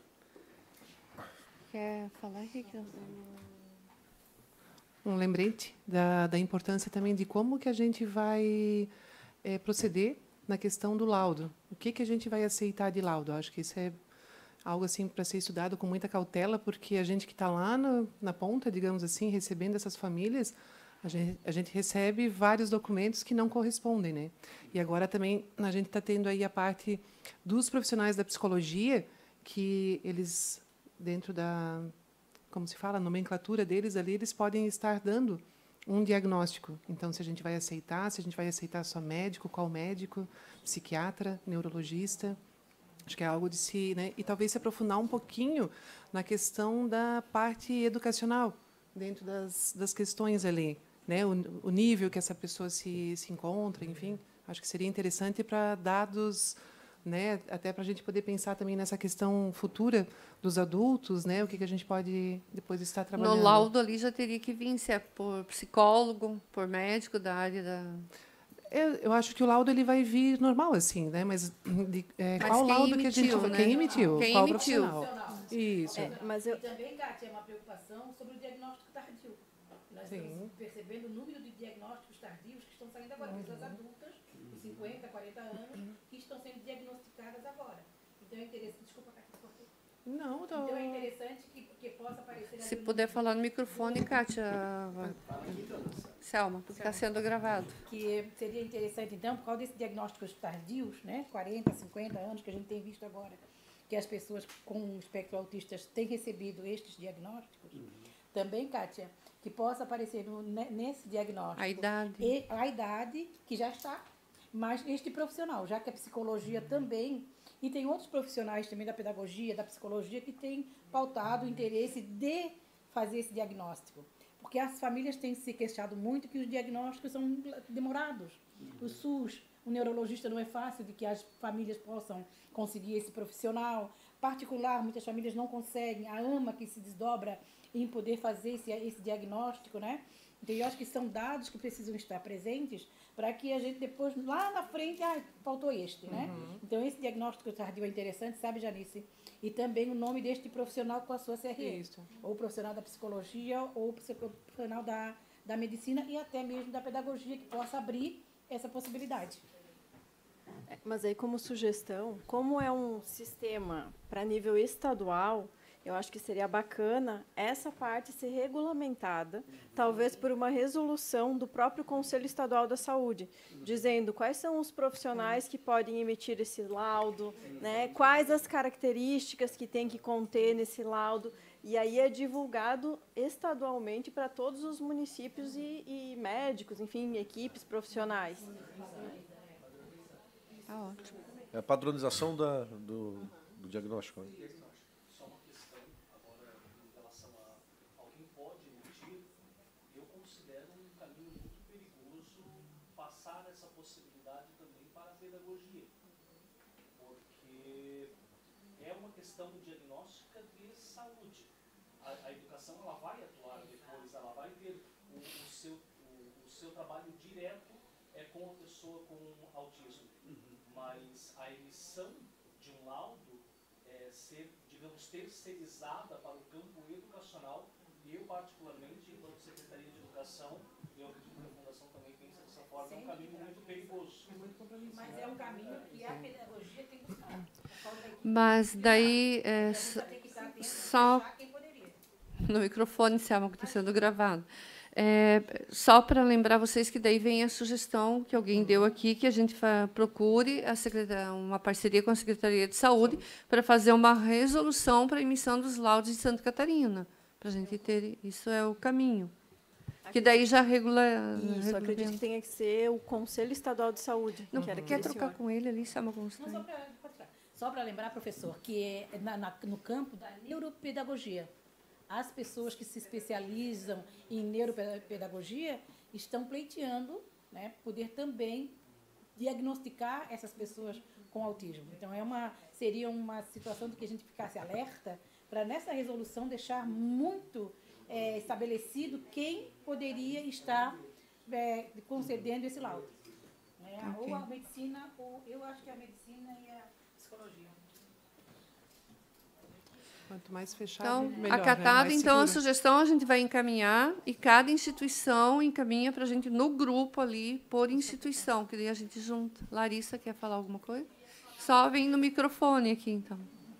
Quer falar, Henrique? Um lembrete da importância também de como que a gente vai proceder na questão do laudo. O que a gente vai aceitar de laudo? Acho que isso é algo assim para ser estudado com muita cautela, porque a gente que está lá na ponta, digamos assim, recebendo essas famílias, a gente recebe vários documentos que não correspondem, né? E agora também a gente está tendo aí a parte dos profissionais da psicologia, que eles, dentro da, como se fala, a nomenclatura deles ali, eles podem estar dando um diagnóstico. Então, se a gente vai aceitar, só médico, qual médico, psiquiatra, neurologista. Acho que é algo de se, né? E talvez se aprofundar um pouquinho na questão da parte educacional, dentro das questões ali, né? O nível que essa pessoa se encontra, enfim. Acho que seria interessante para dados, né? Até para a gente poder pensar também nessa questão futura dos adultos, né? O que a gente pode depois estar trabalhando. No laudo ali já teria que vir, se é por psicólogo, por médico da área da... Eu acho que o laudo ele vai vir normal, assim, né? Mas qual laudo emitiu, que a gente... né? Quem emitiu? Quem qual emitiu. profissional? Isso. Mas eu... E também, Kátia, é uma preocupação sobre o diagnóstico tardio. Nós estamos percebendo o número de diagnósticos tardios que estão saindo agora, pessoas adultas, de 50, 40 anos, que estão sendo diagnosticadas agora. Então é interessante... Desculpa, Kátia, cortei. Não, Então é interessante que possa aparecer... Se puder falar no microfone, Kátia. Selma, porque está sendo gravado. Que seria interessante, então, por causa desses diagnósticos tardios, né, 40, 50 anos, que a gente tem visto agora, que as pessoas com espectro autistas têm recebido estes diagnósticos, também, Kátia, que possa aparecer nesse diagnóstico a idade que já está, mas este profissional, já que a psicologia também, e tem outros profissionais também da pedagogia, da psicologia, que têm pautado o interesse de fazer esse diagnóstico. Porque as famílias têm se queixado muito que os diagnósticos são demorados. O SUS, o neurologista não é fácil de que as famílias possam conseguir esse profissional. Particular, muitas famílias não conseguem. A AMA que se desdobra em poder fazer esse diagnóstico, né? Então, eu acho que são dados que precisam estar presentes para que a gente depois, lá na frente, faltou este, né? Então, esse diagnóstico tardio é interessante, sabe, Janice? E também o nome deste profissional com a sua CRE. Isso. Ou profissional da psicologia, ou profissional da medicina e até mesmo da pedagogia, que possa abrir essa possibilidade. Mas aí, como sugestão, como é um sistema para nível estadual, eu acho que seria bacana essa parte ser regulamentada, talvez por uma resolução do próprio Conselho Estadual da Saúde, dizendo quais são os profissionais que podem emitir esse laudo, né, quais as características que tem que conter nesse laudo, e aí é divulgado estadualmente para todos os municípios e médicos, enfim, equipes profissionais. Tá ótimo. É a padronização do diagnóstico. Né? Questão diagnóstica de saúde. A educação ela vai atuar depois, ela vai ter o seu trabalho direto com a pessoa com autismo. Mas a emissão de um laudo ser, digamos, terceirizada para o campo educacional, eu particularmente, enquanto Secretaria de Educação, e eu acredito que a Fundação também pensa dessa forma, é um caminho muito perigoso. Mas é um caminho que a pedagogia tem que buscar. Mas daí, só no microfone, Selma, que está sendo gravado. Só para lembrar vocês que daí vem a sugestão que alguém deu aqui, que a gente procure uma parceria com a Secretaria de Saúde para fazer uma resolução para a emissão dos laudos de Santa Catarina. Para a gente ter... Isso é o caminho. Que daí já regula... Isso, acredito que tenha que ser o Conselho Estadual de Saúde. Não quer trocar com ele ali, Selma Constantino? Só para lembrar, professor, que no campo da neuropedagogia, as pessoas que se especializam em neuropedagogia estão pleiteando, né, poder também diagnosticar essas pessoas com autismo. Então, seria uma situação de que a gente ficasse alerta para, nessa resolução, deixar muito estabelecido quem poderia estar concedendo esse laudo. Okay. Ou a medicina, ou eu acho que a medicina e a psicologia. Quanto mais fechado, Então, melhor, acatado, né? então, a Seguro. sugestão a gente vai encaminhar e cada instituição encaminha para a gente, no grupo ali, por instituição, que daí a gente junta. Larissa, quer falar alguma coisa? Só vem no microfone aqui, então.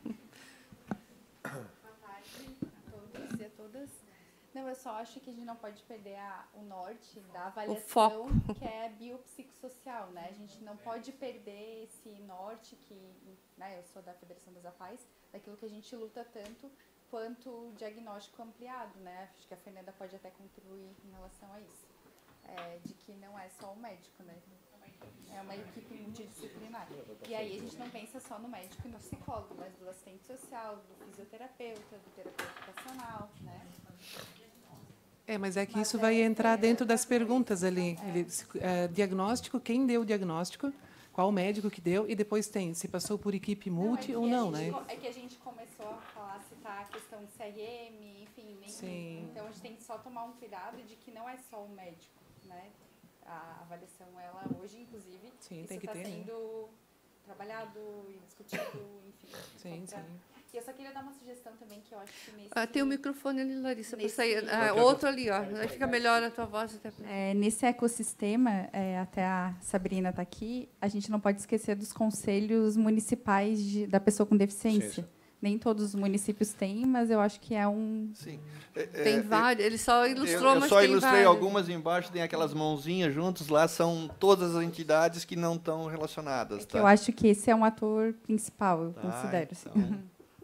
Todos e a todas. Não, eu só acho que a gente não pode perder o norte da avaliação, foco. que é biopsicossocial, né? A gente não pode perder esse norte que, né, eu sou da Federação das APAES, daquilo que a gente luta tanto quanto o diagnóstico ampliado, né? Acho que a Fernanda pode até contribuir em relação a isso. De que não é só o médico, né? É uma equipe multidisciplinar. E aí a gente não pensa só no médico e no psicólogo, mas do assistente social, do fisioterapeuta, do terapeuta ocupacional, né? Mas é que isso vai entrar dentro das perguntas ali. Diagnóstico, quem deu o diagnóstico, qual médico que deu, e depois tem se passou por equipe multi ou não, né? É que a gente começou a citar a questão de CRM, enfim, Sim. Então a gente tem que só tomar um cuidado de que não é só o médico, né? A avaliação, ela hoje, inclusive, Sim, isso tem que está ter, sendo trabalhado e discutido, enfim. Sim, sim. E eu só queria dar uma sugestão também, que eu acho que nesse... Tem o microfone ali, Larissa, para Nesse- sair. Outro ali, ó. Aí fica melhor a tua voz. Até. Nesse ecossistema, até a Sabrina está aqui, a gente não pode esquecer dos conselhos municipais da pessoa com deficiência. Nem todos os municípios têm, mas eu acho que é um... Sim. Tem vários, ele só ilustrou, eu mas só tem ilustrei vários. algumas embaixo, tem aquelas mãozinhas juntos, lá são todas as entidades que não estão relacionadas. que eu acho que esse é um ator principal, eu Tá, considero. Assim. então.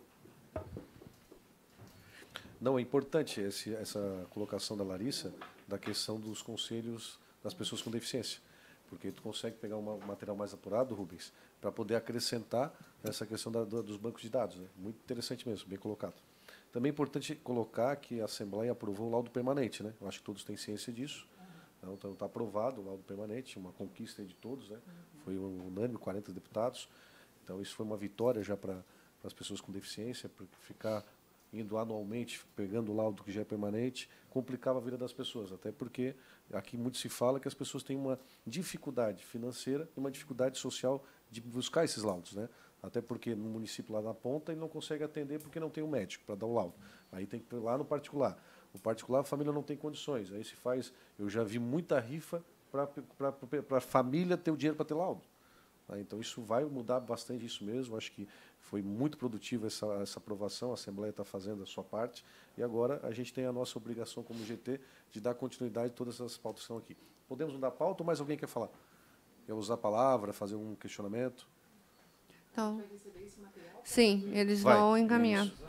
Não, é importante essa colocação da Larissa da questão dos conselhos das pessoas com deficiência, porque tu consegue pegar um material mais apurado, Rubens, para poder acrescentar essa questão dos bancos de dados. Né? Muito interessante mesmo, bem colocado. Também é importante colocar que a Assembleia aprovou o laudo permanente, né? Eu acho que todos têm ciência disso. Então está aprovado o laudo permanente, uma conquista de todos, né? Foi unânime, 40 deputados. Então isso foi uma vitória já para as pessoas com deficiência, porque ficar indo anualmente, pegando o laudo que já é permanente, complicava a vida das pessoas, até porque aqui muito se fala que as pessoas têm uma dificuldade financeira e uma dificuldade social de buscar esses laudos, né? Até porque no município lá na ponta ele não consegue atender porque não tem um médico para dar o laudo. Aí tem que ir lá no particular. O particular a família não tem condições. Aí se faz, eu já vi muita rifa para a família ter o dinheiro para ter laudo. Então isso vai mudar bastante isso mesmo. Acho que foi muito produtiva essa aprovação, a Assembleia está fazendo a sua parte, e agora a gente tem a nossa obrigação como GT de dar continuidade a todas essas pautas que estão aqui. Podemos mudar a pauta ou mais alguém quer falar? Quer usar a palavra, fazer um questionamento? Então, sim, eles vão encaminhar. Isso.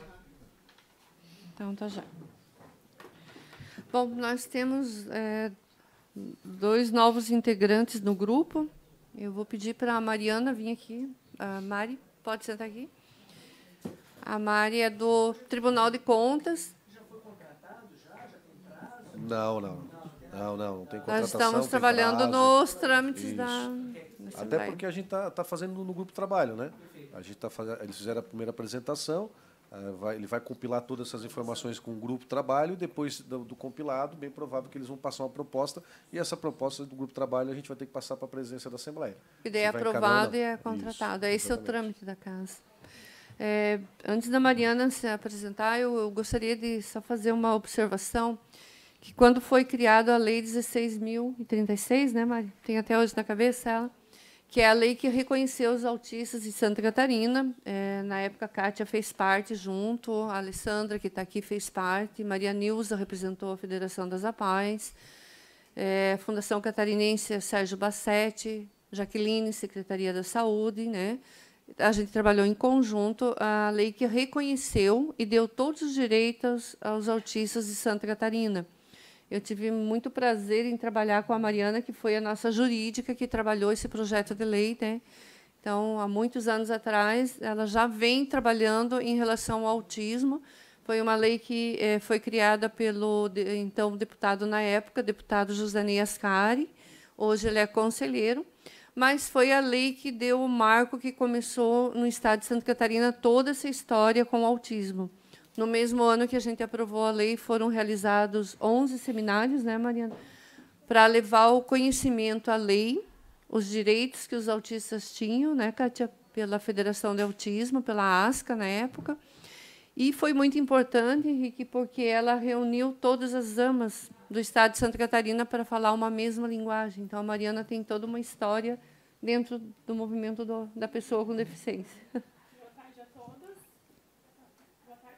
Então, tá já. Bom, nós temos 2 novos integrantes no grupo. Eu vou pedir para a Mariana vir aqui. A Mari, pode sentar aqui. A Mari é do Tribunal de Contas. Já foi contratado? Já tem prazo? Não tem contratação. Nós estamos tem trabalhando prazo. nos trâmites Isso. da Até Assembleia. porque a gente está fazendo no grupo de trabalho, né? A gente eles fizeram a primeira apresentação, ele vai compilar todas essas informações com o grupo de trabalho, e depois do compilado, bem provável que eles vão passar uma proposta, e essa proposta do grupo de trabalho a gente vai ter que passar para a presidência da Assembleia. E daí é Se vai encaminhar ou aprovado não. e é contratado. Isso, Esse é o exatamente. trâmite da casa. Antes da Mariana se apresentar, eu gostaria de só fazer uma observação, que quando foi criada a Lei 16.036, né, Mari? Tem até hoje na cabeça ela, que é a lei que reconheceu os autistas de Santa Catarina. Na época, a Kátia fez parte junto, a Alessandra, que está aqui, fez parte, Maria Nilza representou a Federação das APAES, Fundação Catarinense Sérgio Bassetti, Jaqueline, Secretaria da Saúde, né? A gente trabalhou em conjunto a lei que reconheceu e deu todos os direitos aos autistas de Santa Catarina. Eu tive muito prazer em trabalhar com a Mariana, que foi a nossa jurídica que trabalhou esse projeto de lei, né? Então, há muitos anos atrás, ela já vem trabalhando em relação ao autismo. Foi uma lei que foi criada pelo então deputado na época, deputado Josanei Ascari. Hoje ele é conselheiro, mas foi a lei que deu o marco que começou no estado de Santa Catarina toda essa história com o autismo. No mesmo ano que a gente aprovou a lei, foram realizados 11 seminários, né, Mariana, para levar o conhecimento à lei, os direitos que os autistas tinham, né, Kátia, pela Federação de Autismo, pela ASCA na época, E foi muito importante, Henrique, porque ela reuniu todas as AMAs do Estado de Santa Catarina para falar uma mesma linguagem. Então, a Mariana tem toda uma história dentro do movimento da pessoa com deficiência. Boa tarde a todos. Boa tarde.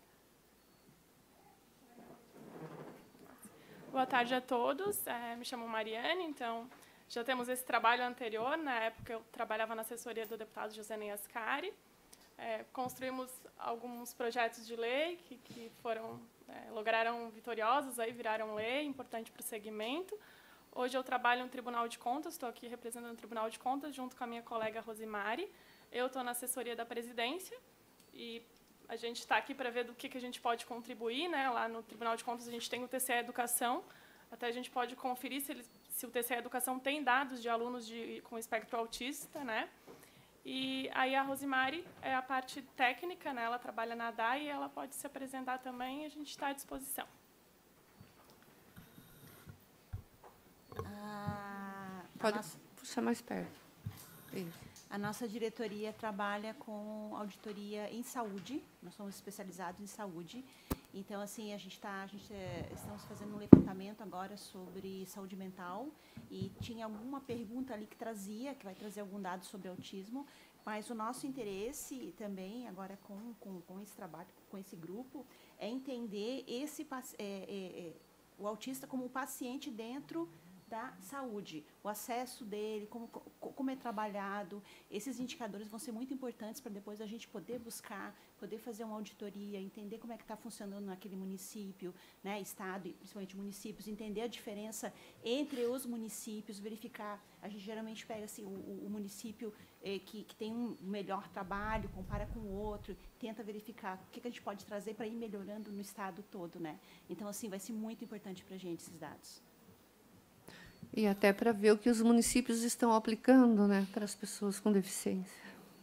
Boa tarde a todos. Me chamo Mariane, então já temos esse trabalho anterior. Na época, eu trabalhava na assessoria do deputado José Ney Ascari. Construímos alguns projetos de lei que foram lograram vitoriosos, aí viraram lei, importante para o segmento. Hoje eu trabalho no Tribunal de Contas, estou aqui representando o Tribunal de Contas, junto com a minha colega Rosimari. Eu estou na assessoria da presidência e a gente está aqui para ver do que a gente pode contribuir, né? Lá no Tribunal de Contas a gente tem o TCE Educação, até a gente pode conferir se o TCE Educação tem dados de alunos com espectro autista, né? E aí a Rosimari é a parte técnica, né? Ela trabalha na DAI e ela pode se apresentar também, a gente está à disposição. Pode puxar mais perto. Isso. A nossa diretoria trabalha com auditoria em saúde, nós somos especializados em saúde. Então, assim, estamos fazendo um levantamento agora sobre saúde mental e tinha alguma pergunta ali que vai trazer algum dado sobre autismo, mas o nosso interesse também, agora com esse trabalho, com esse grupo, é entender o autista como um paciente dentro da saúde, o acesso dele, como é trabalhado. Esses indicadores vão ser muito importantes para depois a gente poder buscar, poder fazer uma auditoria, entender como é que está funcionando naquele município, né, estado e principalmente municípios, entender a diferença entre os municípios, verificar. A gente geralmente pega assim, o município que tem um melhor trabalho, compara com o outro, tenta verificar o que a gente pode trazer para ir melhorando no estado todo, né? Então, assim, vai ser muito importante para a gente esses dados. E até para ver o que os municípios estão aplicando, né, para as pessoas com deficiência.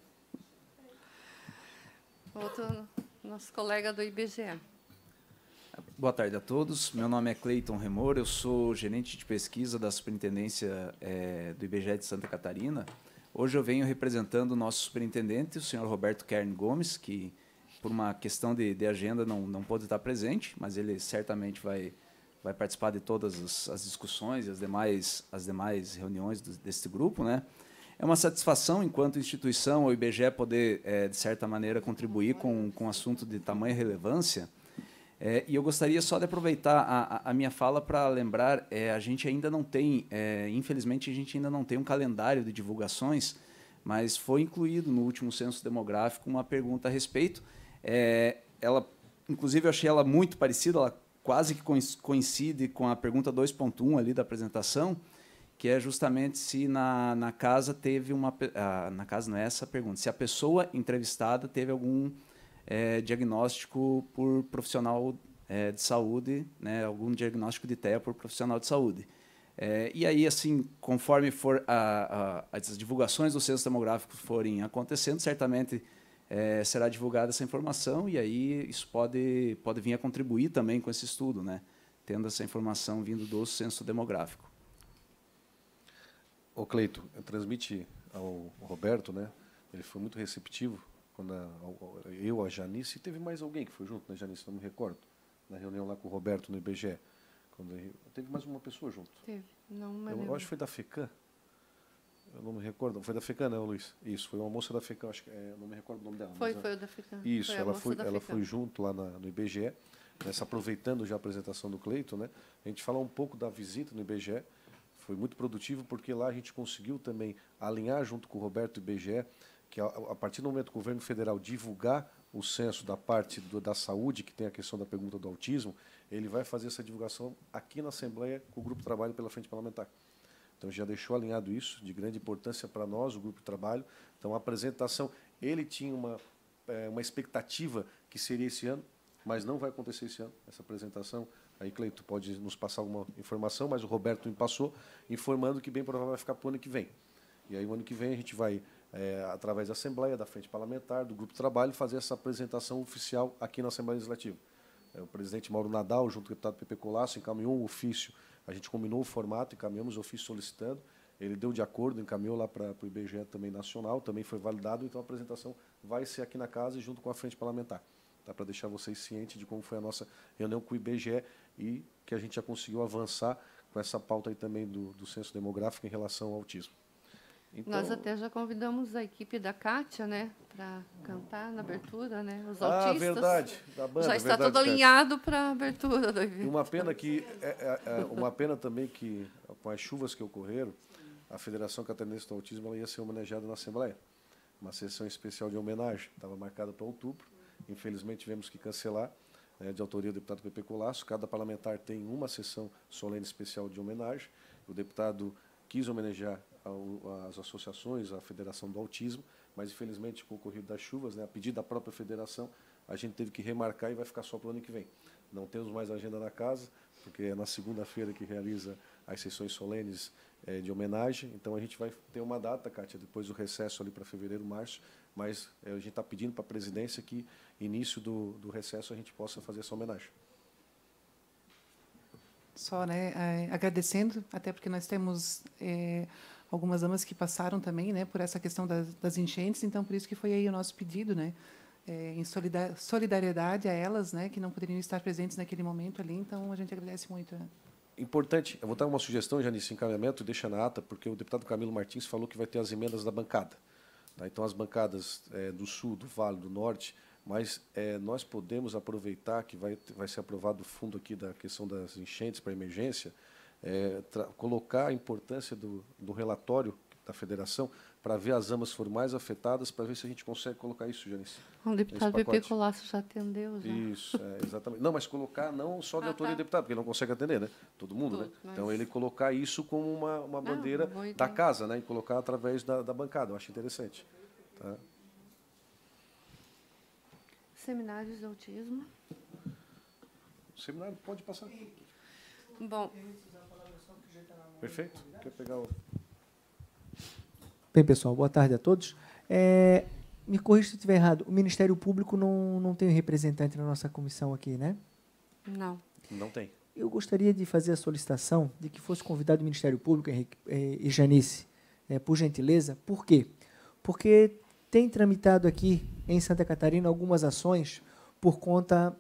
Voltando, nosso colega do IBGE. Boa tarde a todos. Meu nome é Cleiton Remor, eu sou gerente de pesquisa da Superintendência do IBGE de Santa Catarina. Hoje eu venho representando o nosso superintendente, o senhor Roberto Kern Gomes, que, por uma questão de agenda, não pôde estar presente, mas ele certamente vai participar de todas as discussões e as demais reuniões desse grupo, né? É uma satisfação, enquanto instituição, o IBGE poder, de certa maneira, contribuir com um assunto de tamanha relevância. E eu gostaria só de aproveitar a minha fala para lembrar, a gente ainda não tem, infelizmente, a gente ainda não tem um calendário de divulgações, mas foi incluído no último censo demográfico uma pergunta a respeito. Inclusive, eu achei ela muito parecida, ela quase que coincide com a pergunta 2.1 ali da apresentação, que é justamente se na casa teve na casa não é essa a pergunta, se a pessoa entrevistada teve algum diagnóstico por profissional de saúde, né, algum diagnóstico de TEA por profissional de saúde. E aí, assim, conforme for as divulgações do censo demográfico forem acontecendo, certamente será divulgada essa informação e aí isso pode vir a contribuir também com esse estudo, né? Tendo essa informação vindo do censo demográfico. Ô Cleito, transmite ao Roberto, né? Ele foi muito receptivo quando a Janice, teve mais alguém que foi junto, né, Janice? Não me recordo, na reunião lá com o Roberto no IBGE. Teve mais uma pessoa junto. Teve, não me lembro. Eu acho que foi da FECAM. Eu não me recordo. Foi da FECAM, né, Luiz? Isso, foi uma moça da FECAM, acho que não me recordo o nome dela. Foi o da FECAM. Isso, ela foi junto lá no IBGE, nessa, aproveitando já a apresentação do Cleito, né? A gente falar um pouco da visita no IBGE. Foi muito produtivo, porque lá a gente conseguiu também alinhar junto com o Roberto e o IBGE, que a partir do momento que o governo federal divulgar o censo da parte da saúde, que tem a questão da pergunta do autismo, ele vai fazer essa divulgação aqui na Assembleia com o Grupo de Trabalho pela Frente Parlamentar. Então, já deixou alinhado isso, de grande importância para nós, o Grupo de Trabalho. Então, a apresentação, ele tinha uma expectativa que seria esse ano, mas não vai acontecer esse ano, essa apresentação. Aí, Cleito, pode nos passar alguma informação, mas o Roberto me passou, informando que bem provável vai ficar para o ano que vem. E aí, o ano que vem, a gente vai, através da Assembleia, da Frente Parlamentar, do Grupo de Trabalho, fazer essa apresentação oficial aqui na Assembleia Legislativa. O presidente Mauro Nadal, junto com o deputado Pepe Colasso, encaminhou um ofício. A gente combinou o formato, encaminhamos o ofício solicitando. Ele deu de acordo, encaminhou lá para o IBGE também nacional, também foi validado. Então, a apresentação vai ser aqui na casa e junto com a Frente Parlamentar. tá? Para deixar vocês cientes de como foi a nossa reunião com o IBGE e que a gente já conseguiu avançar com essa pauta aí também do censo demográfico em relação ao autismo. Então, nós até já convidamos a equipe da Kátia, né, para cantar na abertura, né, os autistas. Verdade, da banda, já está verdade, todo alinhado para a abertura do evento. E uma pena que uma pena também que com as chuvas que ocorreram, a Federação Catarinense do Autismo ela ia ser homenageada na Assembleia. Uma sessão especial de homenagem, estava marcada para outubro. Infelizmente tivemos que cancelar, de autoria do deputado Pepe Colasso. Cada parlamentar tem uma sessão solene especial de homenagem. O deputado quis homenagear as associações, a Federação do Autismo, mas infelizmente com o ocorrido das chuvas, a pedido da própria federação, a gente teve que remarcar e vai ficar só para o ano que vem. Não temos mais agenda na casa, porque é na segunda-feira que realiza as sessões solenes de homenagem. Então a gente vai ter uma data, Kátia, depois do recesso ali para fevereiro, março, mas a gente está pedindo para a presidência que início do recesso a gente possa fazer essa homenagem. Só, né, agradecendo, até porque nós temos algumas damas que passaram também, né, por essa questão das enchentes, então por isso que foi aí o nosso pedido, né, em solidariedade a elas, né, que não poderiam estar presentes naquele momento ali, então a gente agradece muito. Importante, eu vou dar uma sugestão já nesse encaminhamento, deixa na ata, porque o deputado Camilo Martins falou que vai ter as emendas da bancada. Tá? Então, as bancadas do Sul, do Vale, do Norte, mas nós podemos aproveitar que vai ser aprovado o fundo aqui da questão das enchentes para emergência, colocar a importância do relatório da federação para ver as AMAs foram mais afetadas, para ver se a gente consegue colocar isso, Janice. O deputado Pepe Colasso já atendeu. Já. Isso, exatamente. Não, mas colocar não só de autoria do deputado, porque ele não consegue atender, né? Todo mundo, né? Mas... Então, ele colocar isso como uma bandeira da casa, né? E colocar através da bancada. Eu acho interessante. Tá? Seminários de autismo. O seminário pode passar. Bom. Perfeito. Quer pegar o... Bem, pessoal, boa tarde a todos. Me corrija se estiver errado, o Ministério Público não tem um representante na nossa comissão aqui, né? Não. Não tem. Eu gostaria de fazer a solicitação de que fosse convidado o Ministério Público, Henrique e Janice, por gentileza. Por quê? Porque tem tramitado aqui em Santa Catarina algumas ações por conta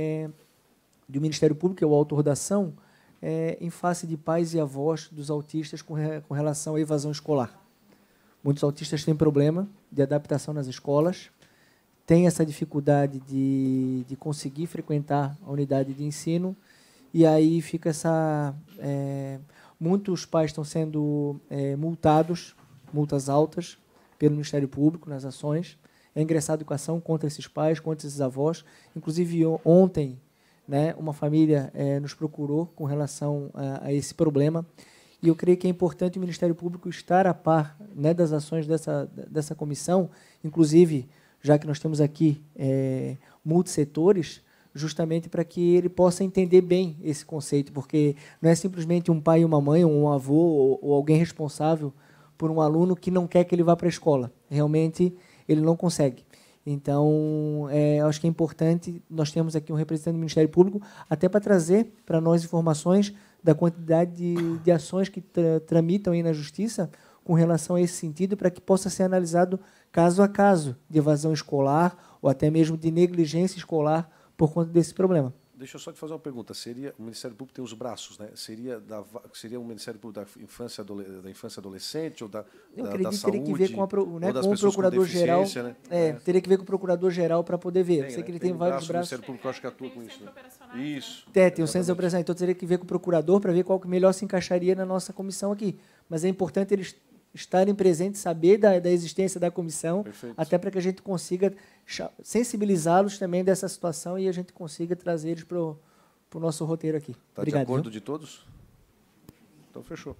do Ministério Público, que é o autor da ação, em face de pais e avós dos autistas com relação à evasão escolar. Muitos autistas têm problema de adaptação nas escolas, têm essa dificuldade de conseguir frequentar a unidade de ensino, e aí fica essa... muitos pais estão sendo multados, multas altas, pelo Ministério Público nas ações. É ingressada educação contra esses pais, contra esses avós. Inclusive, ontem, né, uma família nos procurou com relação a esse problema. E eu creio que é importante o Ministério Público estar a par, né, das ações dessa comissão, inclusive, já que nós temos aqui multissetores, justamente para que ele possa entender bem esse conceito, porque não é simplesmente um pai e uma mãe, ou um avô, ou alguém responsável por um aluno que não quer que ele vá para a escola. Realmente, ele não consegue. Então, eu acho que é importante, nós temos aqui um representante do Ministério Público, até para trazer para nós informações da quantidade de ações que tramitam aí na Justiça com relação a esse sentido, para que possa ser analisado caso a caso de evasão escolar ou até mesmo de negligência escolar por conta desse problema. Deixa eu só te fazer uma pergunta. Seria o Ministério Público tem os braços, né? Seria o Ministério Público da infância e adolescente ou da saúde? Teria que ver com o procurador-geral. Né? Teria que ver com o procurador-geral para poder ver. Sei que ele tem vários braços. O Ministério Público, eu acho que atua com isso. Né? Isso. Tem o centro de operação. Então teria que ver com o procurador para ver qual que melhor se encaixaria na nossa comissão aqui. Mas é importante eles estarem presentes, saber da existência da comissão, perfeito, até para que a gente consiga sensibilizá-los também dessa situação e a gente consiga trazer eles para o nosso roteiro aqui. Está de acordo de todos? Então, fechou.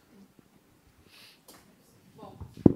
Bom,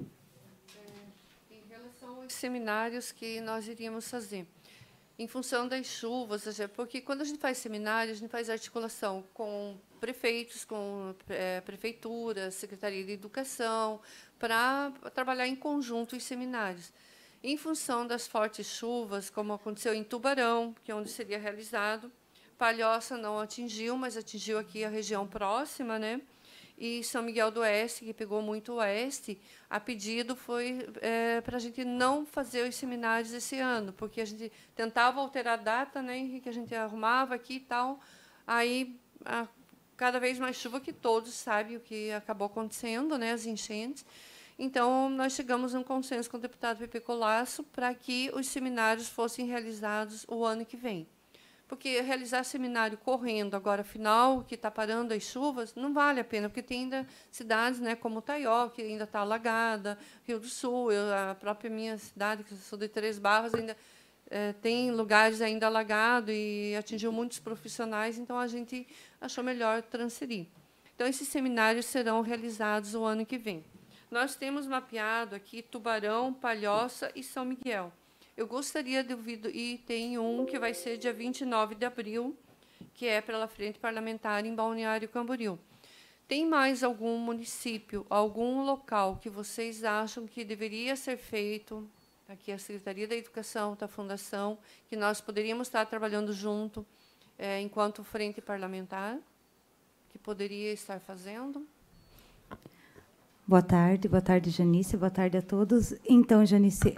em relação aos seminários que nós iríamos fazer, em função das chuvas, porque quando a gente faz seminário, a gente faz articulação com prefeitos, com prefeituras, Secretaria de Educação, para trabalhar em conjunto os seminários. Em função das fortes chuvas, como aconteceu em Tubarão, que é onde seria realizado, Palhoça não atingiu, mas atingiu aqui a região próxima, né? e São Miguel do Oeste, que pegou muito o Oeste, a pedido foi para a gente não fazer os seminários esse ano, porque a gente tentava alterar a data, né, Henrique, a gente arrumava aqui e tal, aí cada vez mais chuva, que todos sabem o que acabou acontecendo, né, as enchentes. Então, nós chegamos a um consenso com o deputado Pepe Colasso para que os seminários fossem realizados o ano que vem. Porque realizar seminário correndo agora, final, que está parando as chuvas, não vale a pena, porque tem ainda cidades, né, como Taió, que ainda está alagada, Rio do Sul, a própria minha cidade, que eu sou de Três Barras, ainda tem lugares ainda alagados e atingiu muitos profissionais, então a gente achou melhor transferir. Então, esses seminários serão realizados o ano que vem. Nós temos mapeado aqui Tubarão, Palhoça e São Miguel. Eu gostaria de ouvir, e tem um que vai ser dia 29 de abril, que é pela Frente Parlamentar em Balneário Camboriú. Tem mais algum município, algum local que vocês acham que deveria ser feito, aqui a Secretaria da Educação, da Fundação, que nós poderíamos estar trabalhando junto enquanto Frente Parlamentar, que poderia estar fazendo? Boa tarde, Janice, boa tarde a todos. Então, Janice,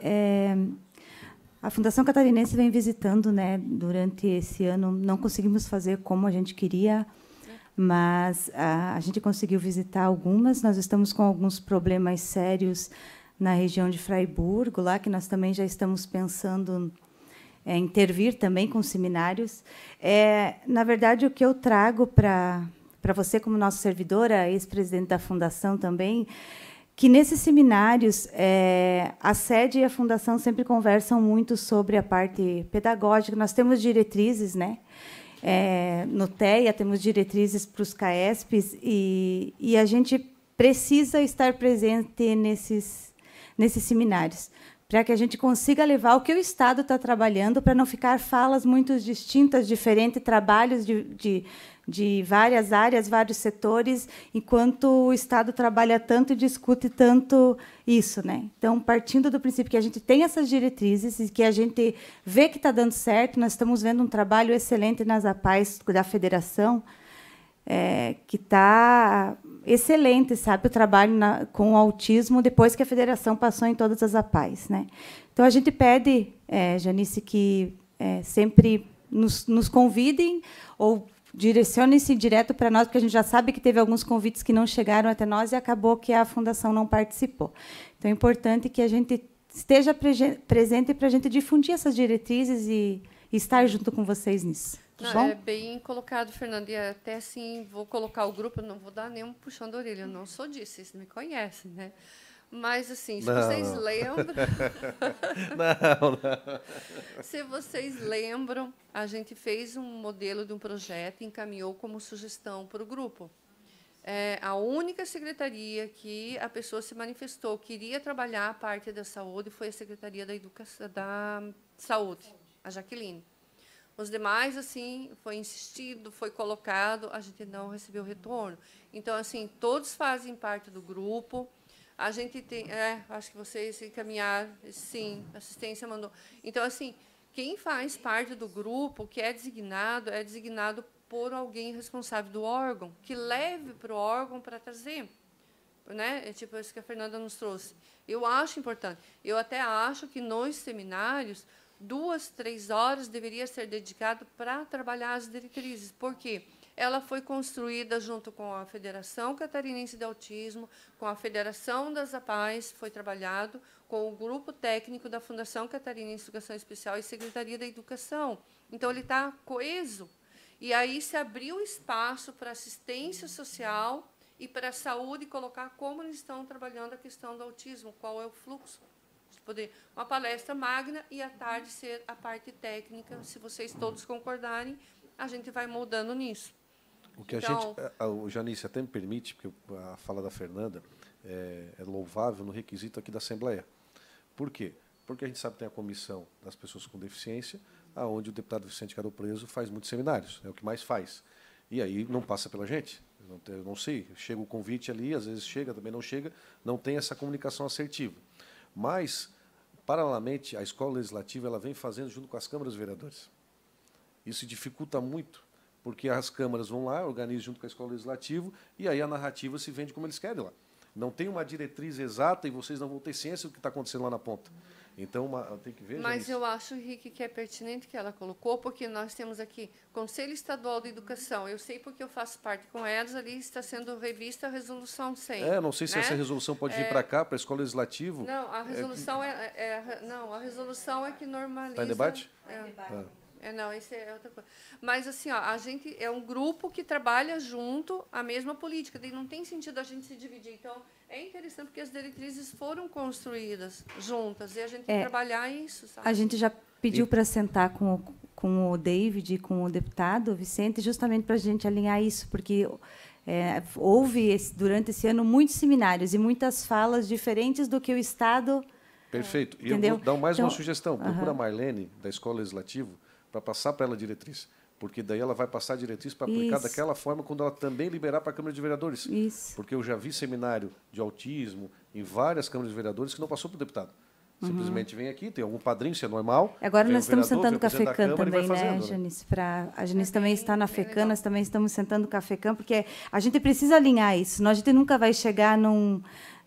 a Fundação Catarinense vem visitando, né, durante esse ano. Não conseguimos fazer como a gente queria, mas a gente conseguiu visitar algumas. Nós estamos com alguns problemas sérios na região de Fraiburgo, lá que nós também já estamos pensando em intervir também com seminários. Na verdade, o que eu trago para você, como nossa servidora, ex-presidente da Fundação também, que nesses seminários, a sede e a Fundação sempre conversam muito sobre a parte pedagógica. Nós temos diretrizes, né? No TEA, temos diretrizes para os CAESPs, e a gente precisa estar presente nesses seminários, para que a gente consiga levar o que o Estado está trabalhando, para não ficar falas muito distintas, diferentes, trabalhos de várias áreas, vários setores, enquanto o Estado trabalha tanto e discute tanto isso, né? Então, partindo do princípio que a gente tem essas diretrizes e que a gente vê que está dando certo, nós estamos vendo um trabalho excelente nas APAES da Federação, que está excelente, sabe, o trabalho com o autismo depois que a Federação passou em todas as APAES, né? Então, a gente pede, Janice, que sempre nos convidem ou direcionem-se direto para nós, porque a gente já sabe que teve alguns convites que não chegaram até nós e acabou que a Fundação não participou. Então, é importante que a gente esteja presente para a gente difundir essas diretrizes e estar junto com vocês nisso. Tá bom? É bem colocado, Fernanda, e até assim, vou colocar o grupo, não vou dar nenhum puxão da orelha, eu não sou disso, vocês me conhecem, né? Mas, assim, se vocês lembram... Não. Se vocês lembram, a gente fez um modelo de um projeto e encaminhou como sugestão para o grupo. A única secretaria que a pessoa se manifestou, queria trabalhar a parte da saúde, foi a Secretaria da Saúde, a Jaqueline. Os demais, assim, foi insistido, foi colocado, a gente não recebeu retorno. Então, assim, todos fazem parte do grupo. A gente tem, acho que vocês encaminharam, sim, a assistência mandou. Então, assim, quem faz parte do grupo, que é designado por alguém responsável do órgão, que leve para o órgão para trazer, né? É tipo isso que a Fernanda nos trouxe. Eu acho importante. Eu até acho que nos seminários 2, 3 horas deveria ser dedicado para trabalhar as diretrizes. Por quê? Ela foi construída junto com a Federação Catarinense de Autismo, com a Federação das APAES, foi trabalhado com o grupo técnico da Fundação Catarinense de Educação Especial e Secretaria da Educação. Então, ele está coeso. E aí se abriu espaço para assistência social e para a saúde, colocar como eles estão trabalhando a questão do autismo, qual é o fluxo. Poder uma palestra magna e, à tarde, ser a parte técnica. Se vocês todos concordarem, a gente vai moldando nisso. O que então, o Janice até me permite, porque a fala da Fernanda é louvável no requisito aqui da Assembleia. Por quê? Porque a gente sabe que tem a comissão das pessoas com deficiência, onde o deputado Vicente Caro Preso faz muitos seminários, é o que mais faz. E aí não passa pela gente. Eu não sei, chega o convite ali, às vezes chega, também não chega, não tem essa comunicação assertiva. Mas, paralelamente, a Escola Legislativa ela vem fazendo junto com as câmaras de vereadores. Isso dificulta muito, porque as câmaras vão lá, organizam junto com a Escola Legislativa, e aí a narrativa se vende como eles querem lá. Não tem uma diretriz exata e vocês não vão ter ciência do que está acontecendo lá na ponta. Então, tem que ver... Mas eu acho, Henrique, que é pertinente que ela colocou, porque nós temos aqui Conselho Estadual de Educação. Eu sei porque eu faço parte com elas, ali está sendo revista a Resolução 100. Não sei se né? essa resolução pode vir para cá, para a Escola Legislativa. Não, a resolução não, a resolução é que normaliza... Está em debate? Está em debate. Não, isso é outra coisa. Mas, assim, ó, a gente é um grupo que trabalha junto a mesma política, daí não tem sentido a gente se dividir. Então, é interessante porque as diretrizes foram construídas juntas e a gente tem que trabalhar isso, sabe? A gente já pediu para sentar com o David e com o deputado Vicente, justamente para a gente alinhar isso, porque houve, durante esse ano, muitos seminários e muitas falas diferentes do que o Estado... Perfeito. E entendeu? eu vou dar mais uma Então, sugestão. Procura a Marlene, da Escola Legislativa, para passar para ela a diretriz. Porque daí ela vai passar a diretriz para aplicar daquela forma quando ela também liberar para a Câmara de Vereadores. Isso. Porque eu já vi seminário de autismo em várias câmaras de vereadores que não passou para o deputado. Simplesmente vem aqui, tem algum padrinho, isso é normal. Agora nós estamos sentando com a FECAM FECAM também, né, Janice? A Janice também está na FECAM, nós também estamos sentando com a FECAM, porque a gente precisa alinhar isso, senão a gente nunca vai chegar num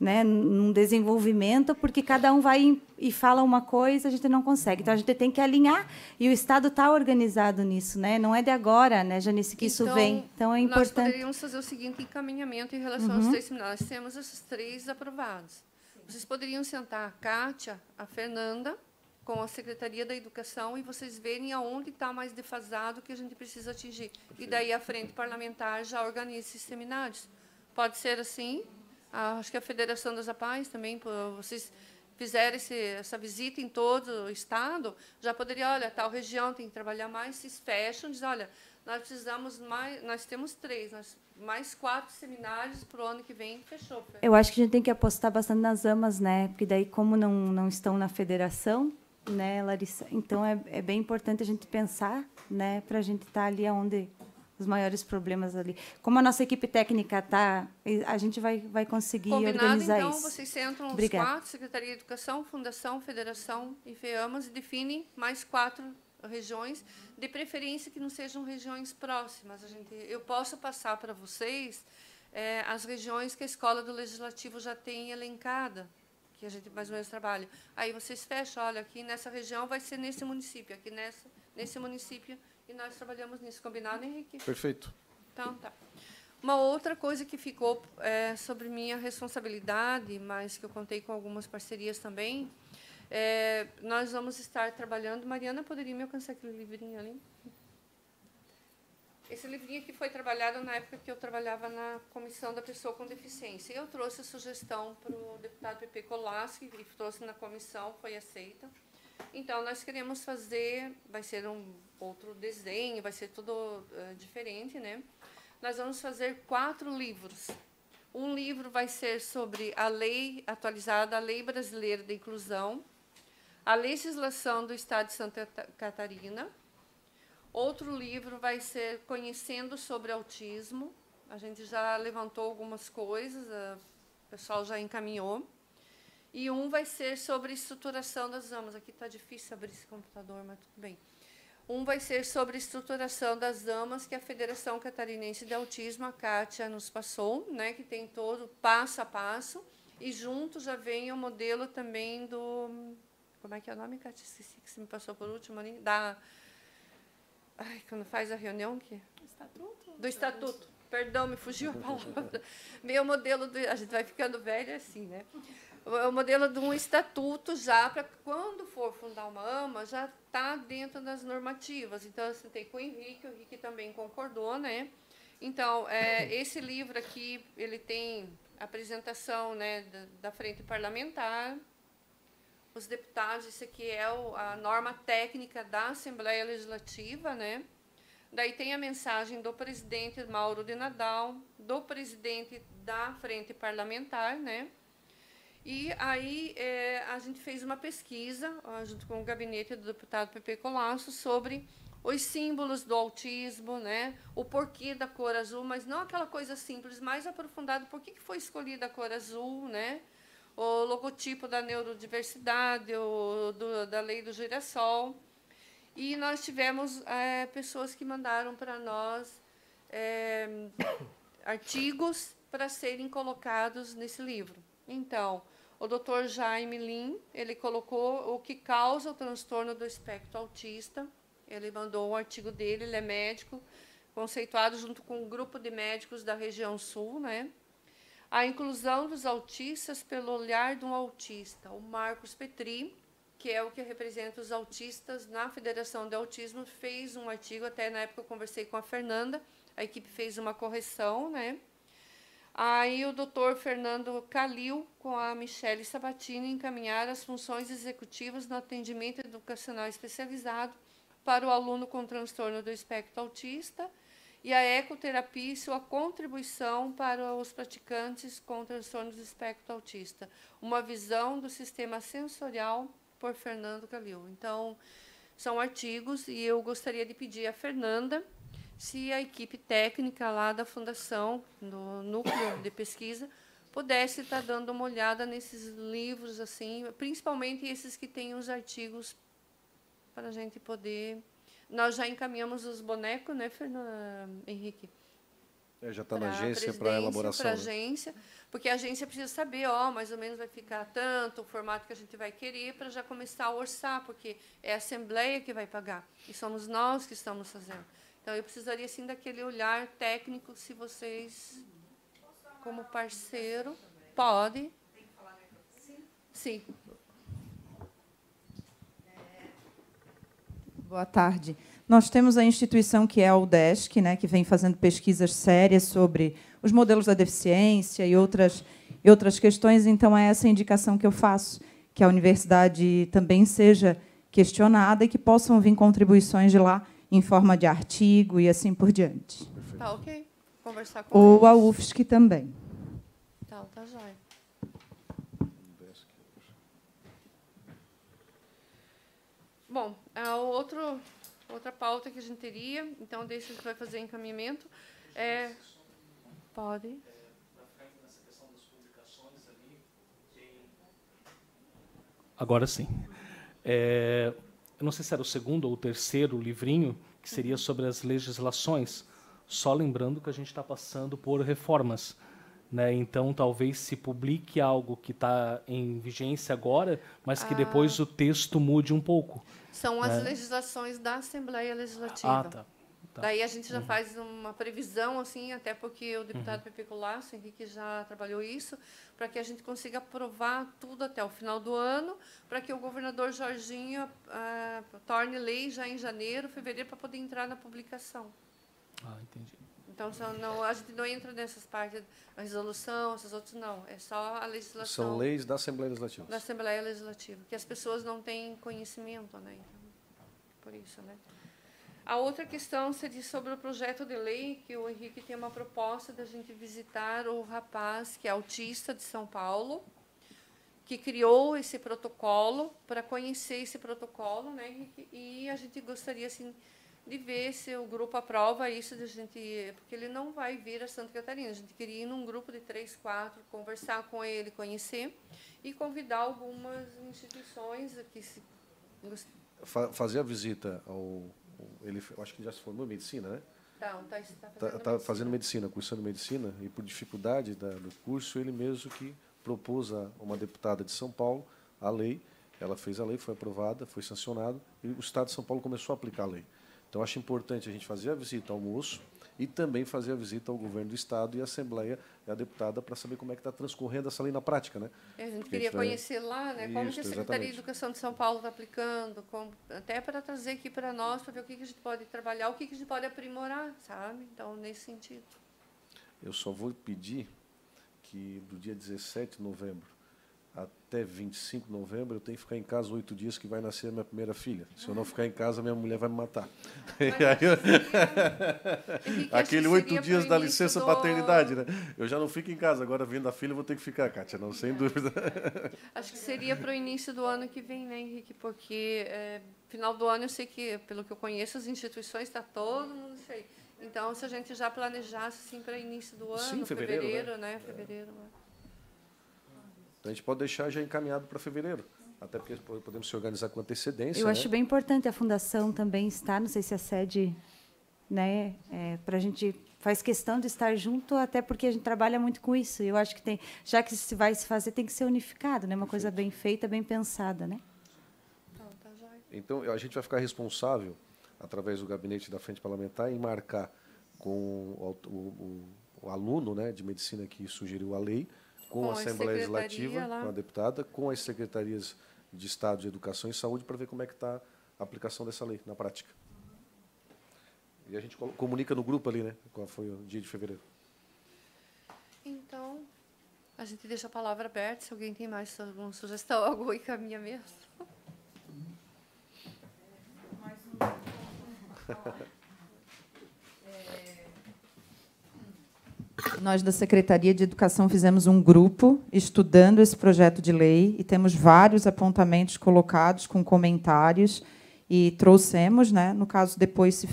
desenvolvimento, porque cada um vai e fala uma coisa, a gente não consegue. Então, a gente tem que alinhar, e o Estado está organizado nisso, né? Não é de agora, né, Janice, que isso vem. Então, é importante. Nós poderíamos fazer o seguinte encaminhamento em relação aos 3 seminários. Nós temos esses 3 aprovados. Vocês poderiam sentar a Kátia, a Fernanda, com a Secretaria da Educação, e vocês verem aonde está mais defasado que a gente precisa atingir. E daí a frente parlamentar já organiza esses seminários. Pode ser assim? Acho que a Federação das APAES também, vocês fizeram essa visita em todo o Estado, já poderia, olha, tal região tem que trabalhar mais, se fecham, dizem, olha, nós precisamos mais, nós temos 3, mais 4 seminários para o ano que vem, fechou. Eu acho que a gente tem que apostar bastante nas AMAs, né? Porque daí, como não estão na federação, né, Larissa? Então, é bem importante a gente pensar, né, para a gente estar ali onde os maiores problemas ali. Como a nossa equipe técnica está, a gente vai conseguir organizar então, isso. Vocês sentam os Obrigada. 4, Secretaria de Educação, Fundação, Federação e FEAMAS, e definem mais 4 regiões, de preferência que não sejam regiões próximas. Eu posso passar para vocês as regiões que a Escola do Legislativo já tem elencada, que a gente mais ou menos trabalha. Aí vocês fecham, olha, aqui nessa região vai ser nesse município, aqui nesse município, e nós trabalhamos nisso. Combinado, Henrique? Perfeito. Então, tá. Uma outra coisa que ficou sobre minha responsabilidade, mas que eu contei com algumas parcerias também, nós vamos estar trabalhando... Mariana, poderia me alcançar aquele livrinho ali? Esse livrinho aqui foi trabalhado na época que eu trabalhava na Comissão da Pessoa com Deficiência. Eu trouxe a sugestão para o deputado Pepe Colasso, e trouxe na comissão, foi aceita. Então, nós queremos fazer, vai ser um outro desenho, vai ser tudo diferente, né? Nós vamos fazer 4 livros. Um livro vai ser sobre a lei atualizada, a Lei Brasileira de Inclusão, a legislação do Estado de Santa Catarina. Outro livro vai ser Conhecendo sobre Autismo. A gente já levantou algumas coisas, o pessoal já encaminhou. E um vai ser sobre estruturação das AMAs. Aqui está difícil abrir esse computador, mas tudo bem. Um vai ser sobre estruturação das AMAs, que a Federação Catarinense de Autismo, a Kátia, nos passou, né, que tem todo passo a passo. E junto já vem o modelo também do... Como é que é o nome, Kátia? Esqueci que você me passou por último ali. Quando faz a reunião, que... Do Estatuto. Perdão, me fugiu a palavra. Meu modelo... A gente vai ficando velho assim, né? O modelo de um estatuto já, para quando for fundar uma AMA, já está dentro das normativas. Então, eu sentei com o Henrique também concordou, né? Então, esse livro aqui, ele tem a apresentação, né, da frente parlamentar, os deputados, isso aqui é a norma técnica da Assembleia Legislativa, né? Daí tem a mensagem do presidente Mauro de Nadal, do presidente da frente parlamentar, né? E aí a gente fez uma pesquisa, junto com o gabinete do deputado Pepe Colasso, sobre os símbolos do autismo, né? O porquê da cor azul, mas não aquela coisa simples, mais aprofundada, por que foi escolhida a cor azul, né? O logotipo da neurodiversidade, da lei do girassol. E nós tivemos pessoas que mandaram para nós artigos para serem colocados nesse livro. Então, o Dr. Jaime Lin, ele colocou o que causa o transtorno do espectro autista. Ele mandou um artigo dele, ele é médico, conceituado junto com um grupo de médicos da região sul, né? A inclusão dos autistas pelo olhar de um autista. O Marcos Petri, que é o que representa os autistas na Federação de Autismo, fez um artigo, até na época eu conversei com a Fernanda, a equipe fez uma correção, né? Aí o doutor Fernando Calil, com a Michele Sabatini, encaminharam as funções executivas no atendimento educacional especializado para o aluno com transtorno do espectro autista e a ecoterapia e sua contribuição para os praticantes com transtorno do espectro autista. Uma visão do sistema sensorial por Fernando Calil. Então, são artigos e eu gostaria de pedir à Fernanda se a equipe técnica lá da Fundação, no núcleo de pesquisa, pudesse estar dando uma olhada nesses livros, assim, principalmente esses que têm os artigos para a gente poder... Nós já encaminhamos os bonecos, né, Henrique? Já está na agência para a elaboração. Para a agência, porque a agência precisa saber, ó, mais ou menos vai ficar tanto, o formato que a gente vai querer, para já começar a orçar, porque é a Assembleia que vai pagar, e somos nós que estamos fazendo. Então, eu precisaria, assim, daquele olhar técnico, se vocês, como parceiro, pode. Tem que falar sim? Sim. Boa tarde. Nós temos a instituição que é a UDESC, né, que vem fazendo pesquisas sérias sobre os modelos da deficiência e outras questões. Então, é essa a indicação que eu faço, que a universidade também seja questionada e que possam vir contribuições de lá em forma de artigo e assim por diante. Tá, ok. Conversar com Ou eles. a UFSC também. Tá jóia. Bom, outra pauta que a gente teria, então, deixa que a gente vai fazer encaminhamento. Pode. Agora sim. Eu não sei se era o segundo ou o terceiro livrinho, que seria sobre as legislações, só lembrando que a gente está passando por reformas, né? Então, talvez se publique algo que está em vigência agora, mas que depois o texto mude um pouco. São as legislações da Assembleia Legislativa. Ah, tá. Daí a gente já faz uma previsão, assim, até porque o deputado Pepe Colasso, Henrique, já trabalhou isso, para que a gente consiga aprovar tudo até o final do ano, para que o governador Jorginho torne lei já em janeiro, fevereiro, para poder entrar na publicação. Ah, entendi. Então, a gente não entra nessas partes, a resolução, essas outras, não. É só a legislação. São leis da Assembleia Legislativa. Da Assembleia Legislativa, que as pessoas não têm conhecimento, né? Então, por isso, né? A outra questão seria sobre o projeto de lei, que o Henrique tem uma proposta da gente visitar o rapaz que é autista de São Paulo, que criou esse protocolo, para conhecer esse protocolo, né, Henrique? E a gente gostaria, assim, de ver se o grupo aprova isso, de gente, porque ele não vai vir a Santa Catarina. A gente queria ir num grupo de 3, 4, conversar com ele, conhecer, e convidar algumas instituições que se... Fazer a visita ao... eu acho que já se formou em medicina, né? Está fazendo medicina, cursando medicina, e por dificuldade do curso, ele mesmo que propôs a uma deputada de São Paulo a lei. Ela fez a lei, foi aprovada, foi sancionada, e o Estado de São Paulo começou a aplicar a lei. Então, acho importante a gente fazer a visita ao moço e também fazer a visita ao governo do Estado e à Assembleia e à deputada para saber como é que está transcorrendo essa lei na prática, né? A gente queria conhecer lá, né, como que a Secretaria de Educação de São Paulo está aplicando, até para trazer aqui para nós, para ver o que a gente pode trabalhar, o que a gente pode aprimorar, sabe? Então, nesse sentido. Eu só vou pedir que do dia 17 de novembro até 25 de novembro eu tenho que ficar em casa 8 dias, que vai nascer a minha primeira filha. Se eu não ficar em casa, minha mulher vai me matar. Aquele 8 dias da licença paternidade, né? Eu já não fico em casa, agora vindo a filha eu vou ter que ficar, Kátia, não, sem dúvida. Acho que seria para o início do ano que vem, né, Henrique? Porque final do ano eu sei que, pelo que eu conheço, as instituições, está todo mundo cheio. Então, se a gente já planejasse assim, para início do ano, sim, fevereiro, né? Fevereiro. A gente pode deixar já encaminhado para fevereiro. até porque podemos se organizar com antecedência. Eu né? acho bem importante a fundação também estar, não sei se a sede, né, para a gente faz questão de estar junto, até porque a gente trabalha muito com isso. Eu acho que tem, já que se vai se fazer, tem que ser unificado, né, uma coisa bem feita, bem pensada, né? Então, a gente vai ficar responsável, através do gabinete da Frente Parlamentar, em marcar com o aluno, né, de medicina que sugeriu a lei, com a Assembleia Legislativa, com a deputada, com as secretarias de Estado de Educação e Saúde, para ver como é que está a aplicação dessa lei na prática. E a gente comunica no grupo ali, né, qual foi o dia de fevereiro. Então, a gente deixa a palavra aberta, se alguém tem mais alguma sugestão, algo encaminha mesmo. Nós, da Secretaria de Educação, fizemos um grupo estudando esse projeto de lei e temos vários apontamentos colocados com comentários e trouxemos, né, no caso, depois se,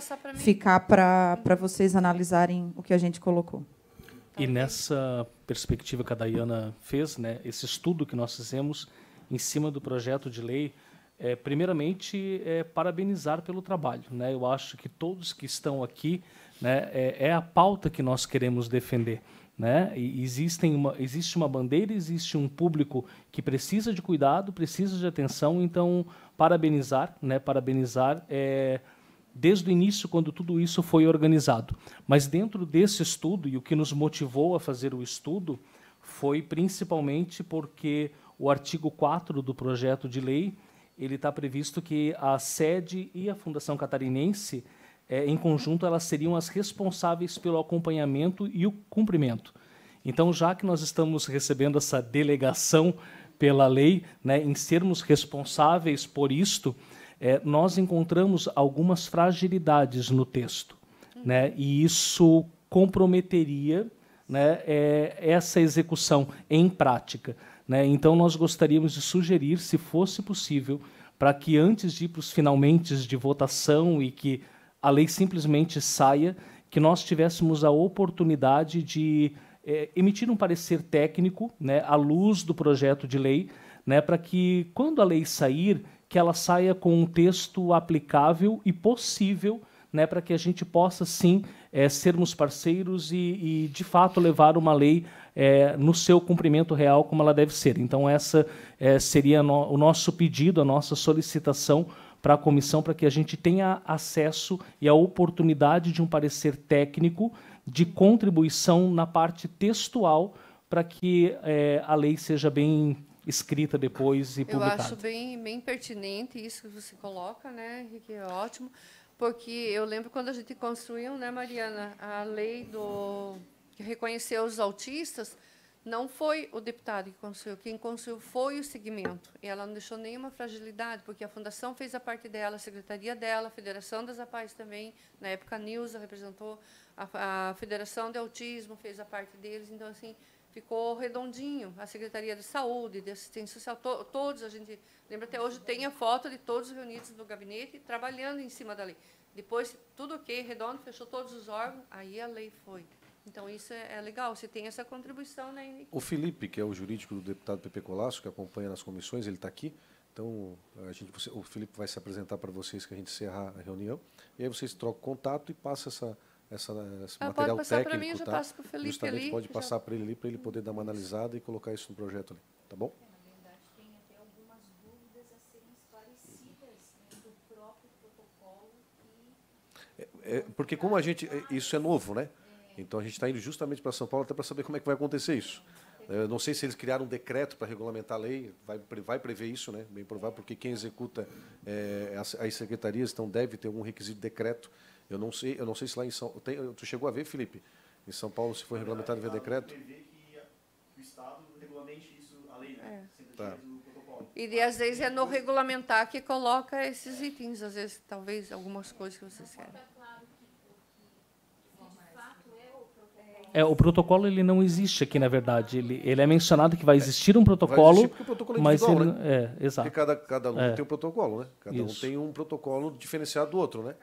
ficar para vocês analisarem o que a gente colocou. E nessa perspectiva que a Dayana fez, né, esse estudo que nós fizemos em cima do projeto de lei, primeiramente, parabenizar pelo trabalho, né? Eu acho que todos que estão aqui, né, é a pauta que nós queremos defender, né? E existe uma bandeira, existe um público que precisa de cuidado, precisa de atenção. Então, parabenizar, né? Parabenizar desde o início, quando tudo isso foi organizado. Mas dentro desse estudo, e o que nos motivou a fazer o estudo, foi principalmente porque o artigo 4 do projeto de lei, ele está previsto que a sede e a Fundação Catarinense, em conjunto, elas seriam as responsáveis pelo acompanhamento e o cumprimento. Então, já que nós estamos recebendo essa delegação pela lei, né, em sermos responsáveis por isto, nós encontramos algumas fragilidades no texto, né, e isso comprometeria, né, essa execução em prática. Né? Então, nós gostaríamos de sugerir, se fosse possível, para que antes de ir para os finalmente de votação e que a lei simplesmente saia, que nós tivéssemos a oportunidade de emitir um parecer técnico, né, à luz do projeto de lei, né, para que, quando a lei sair, que ela saia com um texto aplicável e possível, né, para que a gente possa, sim, sermos parceiros e, de fato, levar uma lei no seu cumprimento real como ela deve ser. Então, essa seria o nosso pedido, a nossa solicitação para a comissão, para que a gente tenha acesso e a oportunidade de um parecer técnico de contribuição na parte textual, para que a lei seja bem escrita depois e publicada. Eu acho bem pertinente isso que você coloca, né, Henrique? É ótimo, porque eu lembro quando a gente construiu, né, Mariana, a lei que reconheceu os autistas, não foi o deputado que construiu, quem construiu foi o segmento. E ela não deixou nenhuma fragilidade, porque a Fundação fez a parte dela, a Secretaria dela, a Federação das APAES também, na época a Nilza representou, a Federação de Autismo fez a parte deles, então, assim, ficou redondinho. A Secretaria de Saúde, de Assistência Social, todos, a gente lembra até hoje, tem a foto de todos reunidos no gabinete, trabalhando em cima da lei. Depois, tudo ok, redondo, fechou todos os órgãos, aí a lei foi. Então, isso é legal, você tem essa contribuição, né, Henrique? O Felipe, que é o jurídico do deputado Pepe Colasso, que acompanha nas comissões, ele está aqui. Então, o Felipe vai se apresentar para vocês, que a gente encerrar a reunião. E aí vocês trocam contato e passam esse material pode passar técnico. Para mim, eu já passo para o Felipe. Justamente ali, pode passar para ele ali, para ele poder dar uma analisada e colocar isso no projeto ali. Tá bom? Na verdade, tem até algumas dúvidas a serem esclarecidas, né, do próprio protocolo. Porque como isso é novo, né? Então, a gente está indo justamente para São Paulo até para saber como é que vai acontecer isso. Eu não sei se eles criaram um decreto para regulamentar a lei, vai prever isso, né? Bem provável, porque quem executa as secretarias, então deve ter algum requisito de decreto. Eu não sei se lá em São Paulo... Tu chegou a ver, Felipe? Em São Paulo, se foi regulamentado via decreto? Prevê que o Estado regulamente isso, a lei, né? Tá. E, às vezes, é no regulamentar que coloca esses itens, às vezes, talvez, algumas coisas que vocês querem. O protocolo ele não existe aqui, na verdade. Ele é mencionado que vai existir um protocolo, vai existir porque o protocolo é mas ele, né? Exato. Porque cada um tem um protocolo, né? Cada Isso. um tem um protocolo diferenciado do outro, né?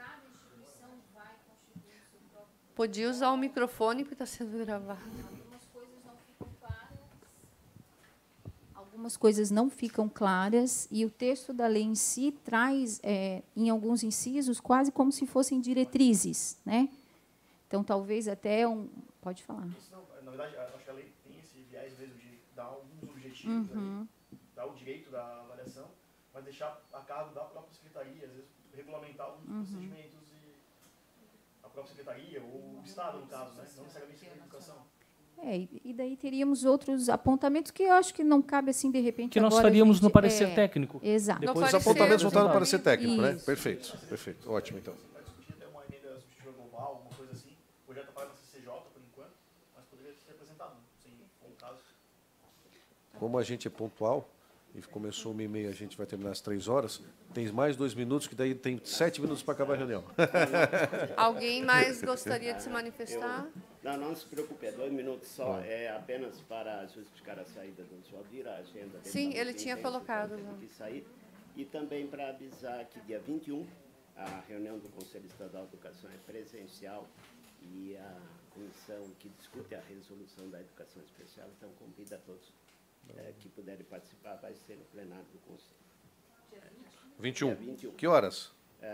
Podia usar o microfone, porque está sendo gravado. algumas coisas não ficam claras e o texto da lei em si traz, em alguns incisos, quase como se fossem diretrizes, né? Então, talvez até Pode falar. Isso não, na verdade, acho que a lei tem esse viés mesmo de dar alguns objetivos, ali, dar o direito da avaliação, mas deixar a cargo da própria secretaria, às vezes regulamentar alguns procedimentos e a própria secretaria, ou o Estado, no caso, né? Não necessariamente a educação. E daí teríamos outros apontamentos que eu acho que não cabe assim, de repente, que nós faríamos no parecer técnico. Exato. Depois os apontamentos voltaram no parecer técnico, né? Perfeito, perfeito. Ótimo, então. Vai discutir até uma emenda substitutiva global, alguma coisa assim. O projeto está na CCJ, por enquanto, mas poderia ser apresentado, sem for o caso. Como a gente é pontual, e começou 1h30, a gente vai terminar às 3h, tem mais 2 minutos, que daí tem 7 minutos para acabar a reunião. Alguém mais gostaria de se manifestar? Não se preocupe, é 2 minutos só. É apenas para justificar a saída do Sr. Aldir, a agenda. Sim, ele tinha colocado. Que sair. E também para avisar que dia 21, a reunião do Conselho Estadual de Educação é presencial e a comissão que discute a resolução da educação especial, então convida a todos que puderem participar, vai ser no plenário do Conselho. 21. Dia 21. Que horas?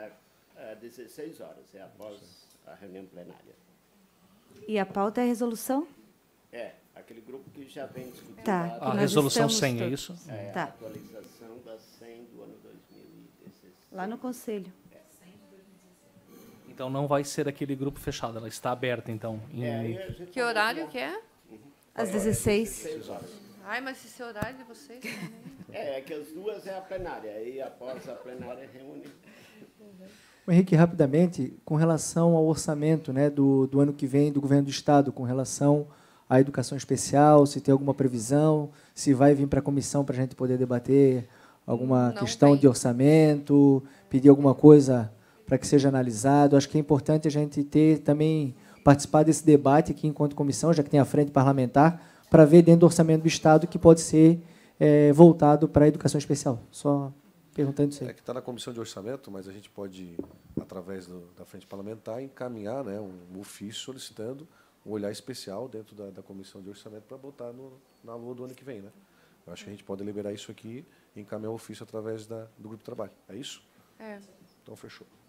16 horas, é após a reunião plenária. E a pauta é a resolução? Aquele grupo que já vem discutindo. Tá, a resolução 100, é isso? A Tá. atualização da 100 do ano 2016. Lá no Conselho. Então não vai ser aquele grupo fechado, ela está aberta, então. Que horário que é? Às 16. 16 horas. Ai, mas esse horário de vocês... É que as duas é a plenária, e após a plenária reúne. Henrique, rapidamente, com relação ao orçamento, né, do ano que vem do governo do Estado, com relação à educação especial, se tem alguma previsão, se vai vir para a comissão para a gente poder debater alguma questão de orçamento, pedir alguma coisa para que seja analisado. Acho que é importante a gente ter também, participar desse debate aqui enquanto comissão, já que tem a frente parlamentar, para ver dentro do orçamento do Estado que pode ser voltado para a educação especial. Só perguntando isso aí. É que está na comissão de orçamento, mas a gente pode, através da frente parlamentar, encaminhar, né, um ofício solicitando um olhar especial dentro da comissão de orçamento para botar na lua do ano que vem. Né? Eu acho que a gente pode liberar isso aqui e encaminhar o ofício através do grupo de trabalho. É isso? É. Então, fechou.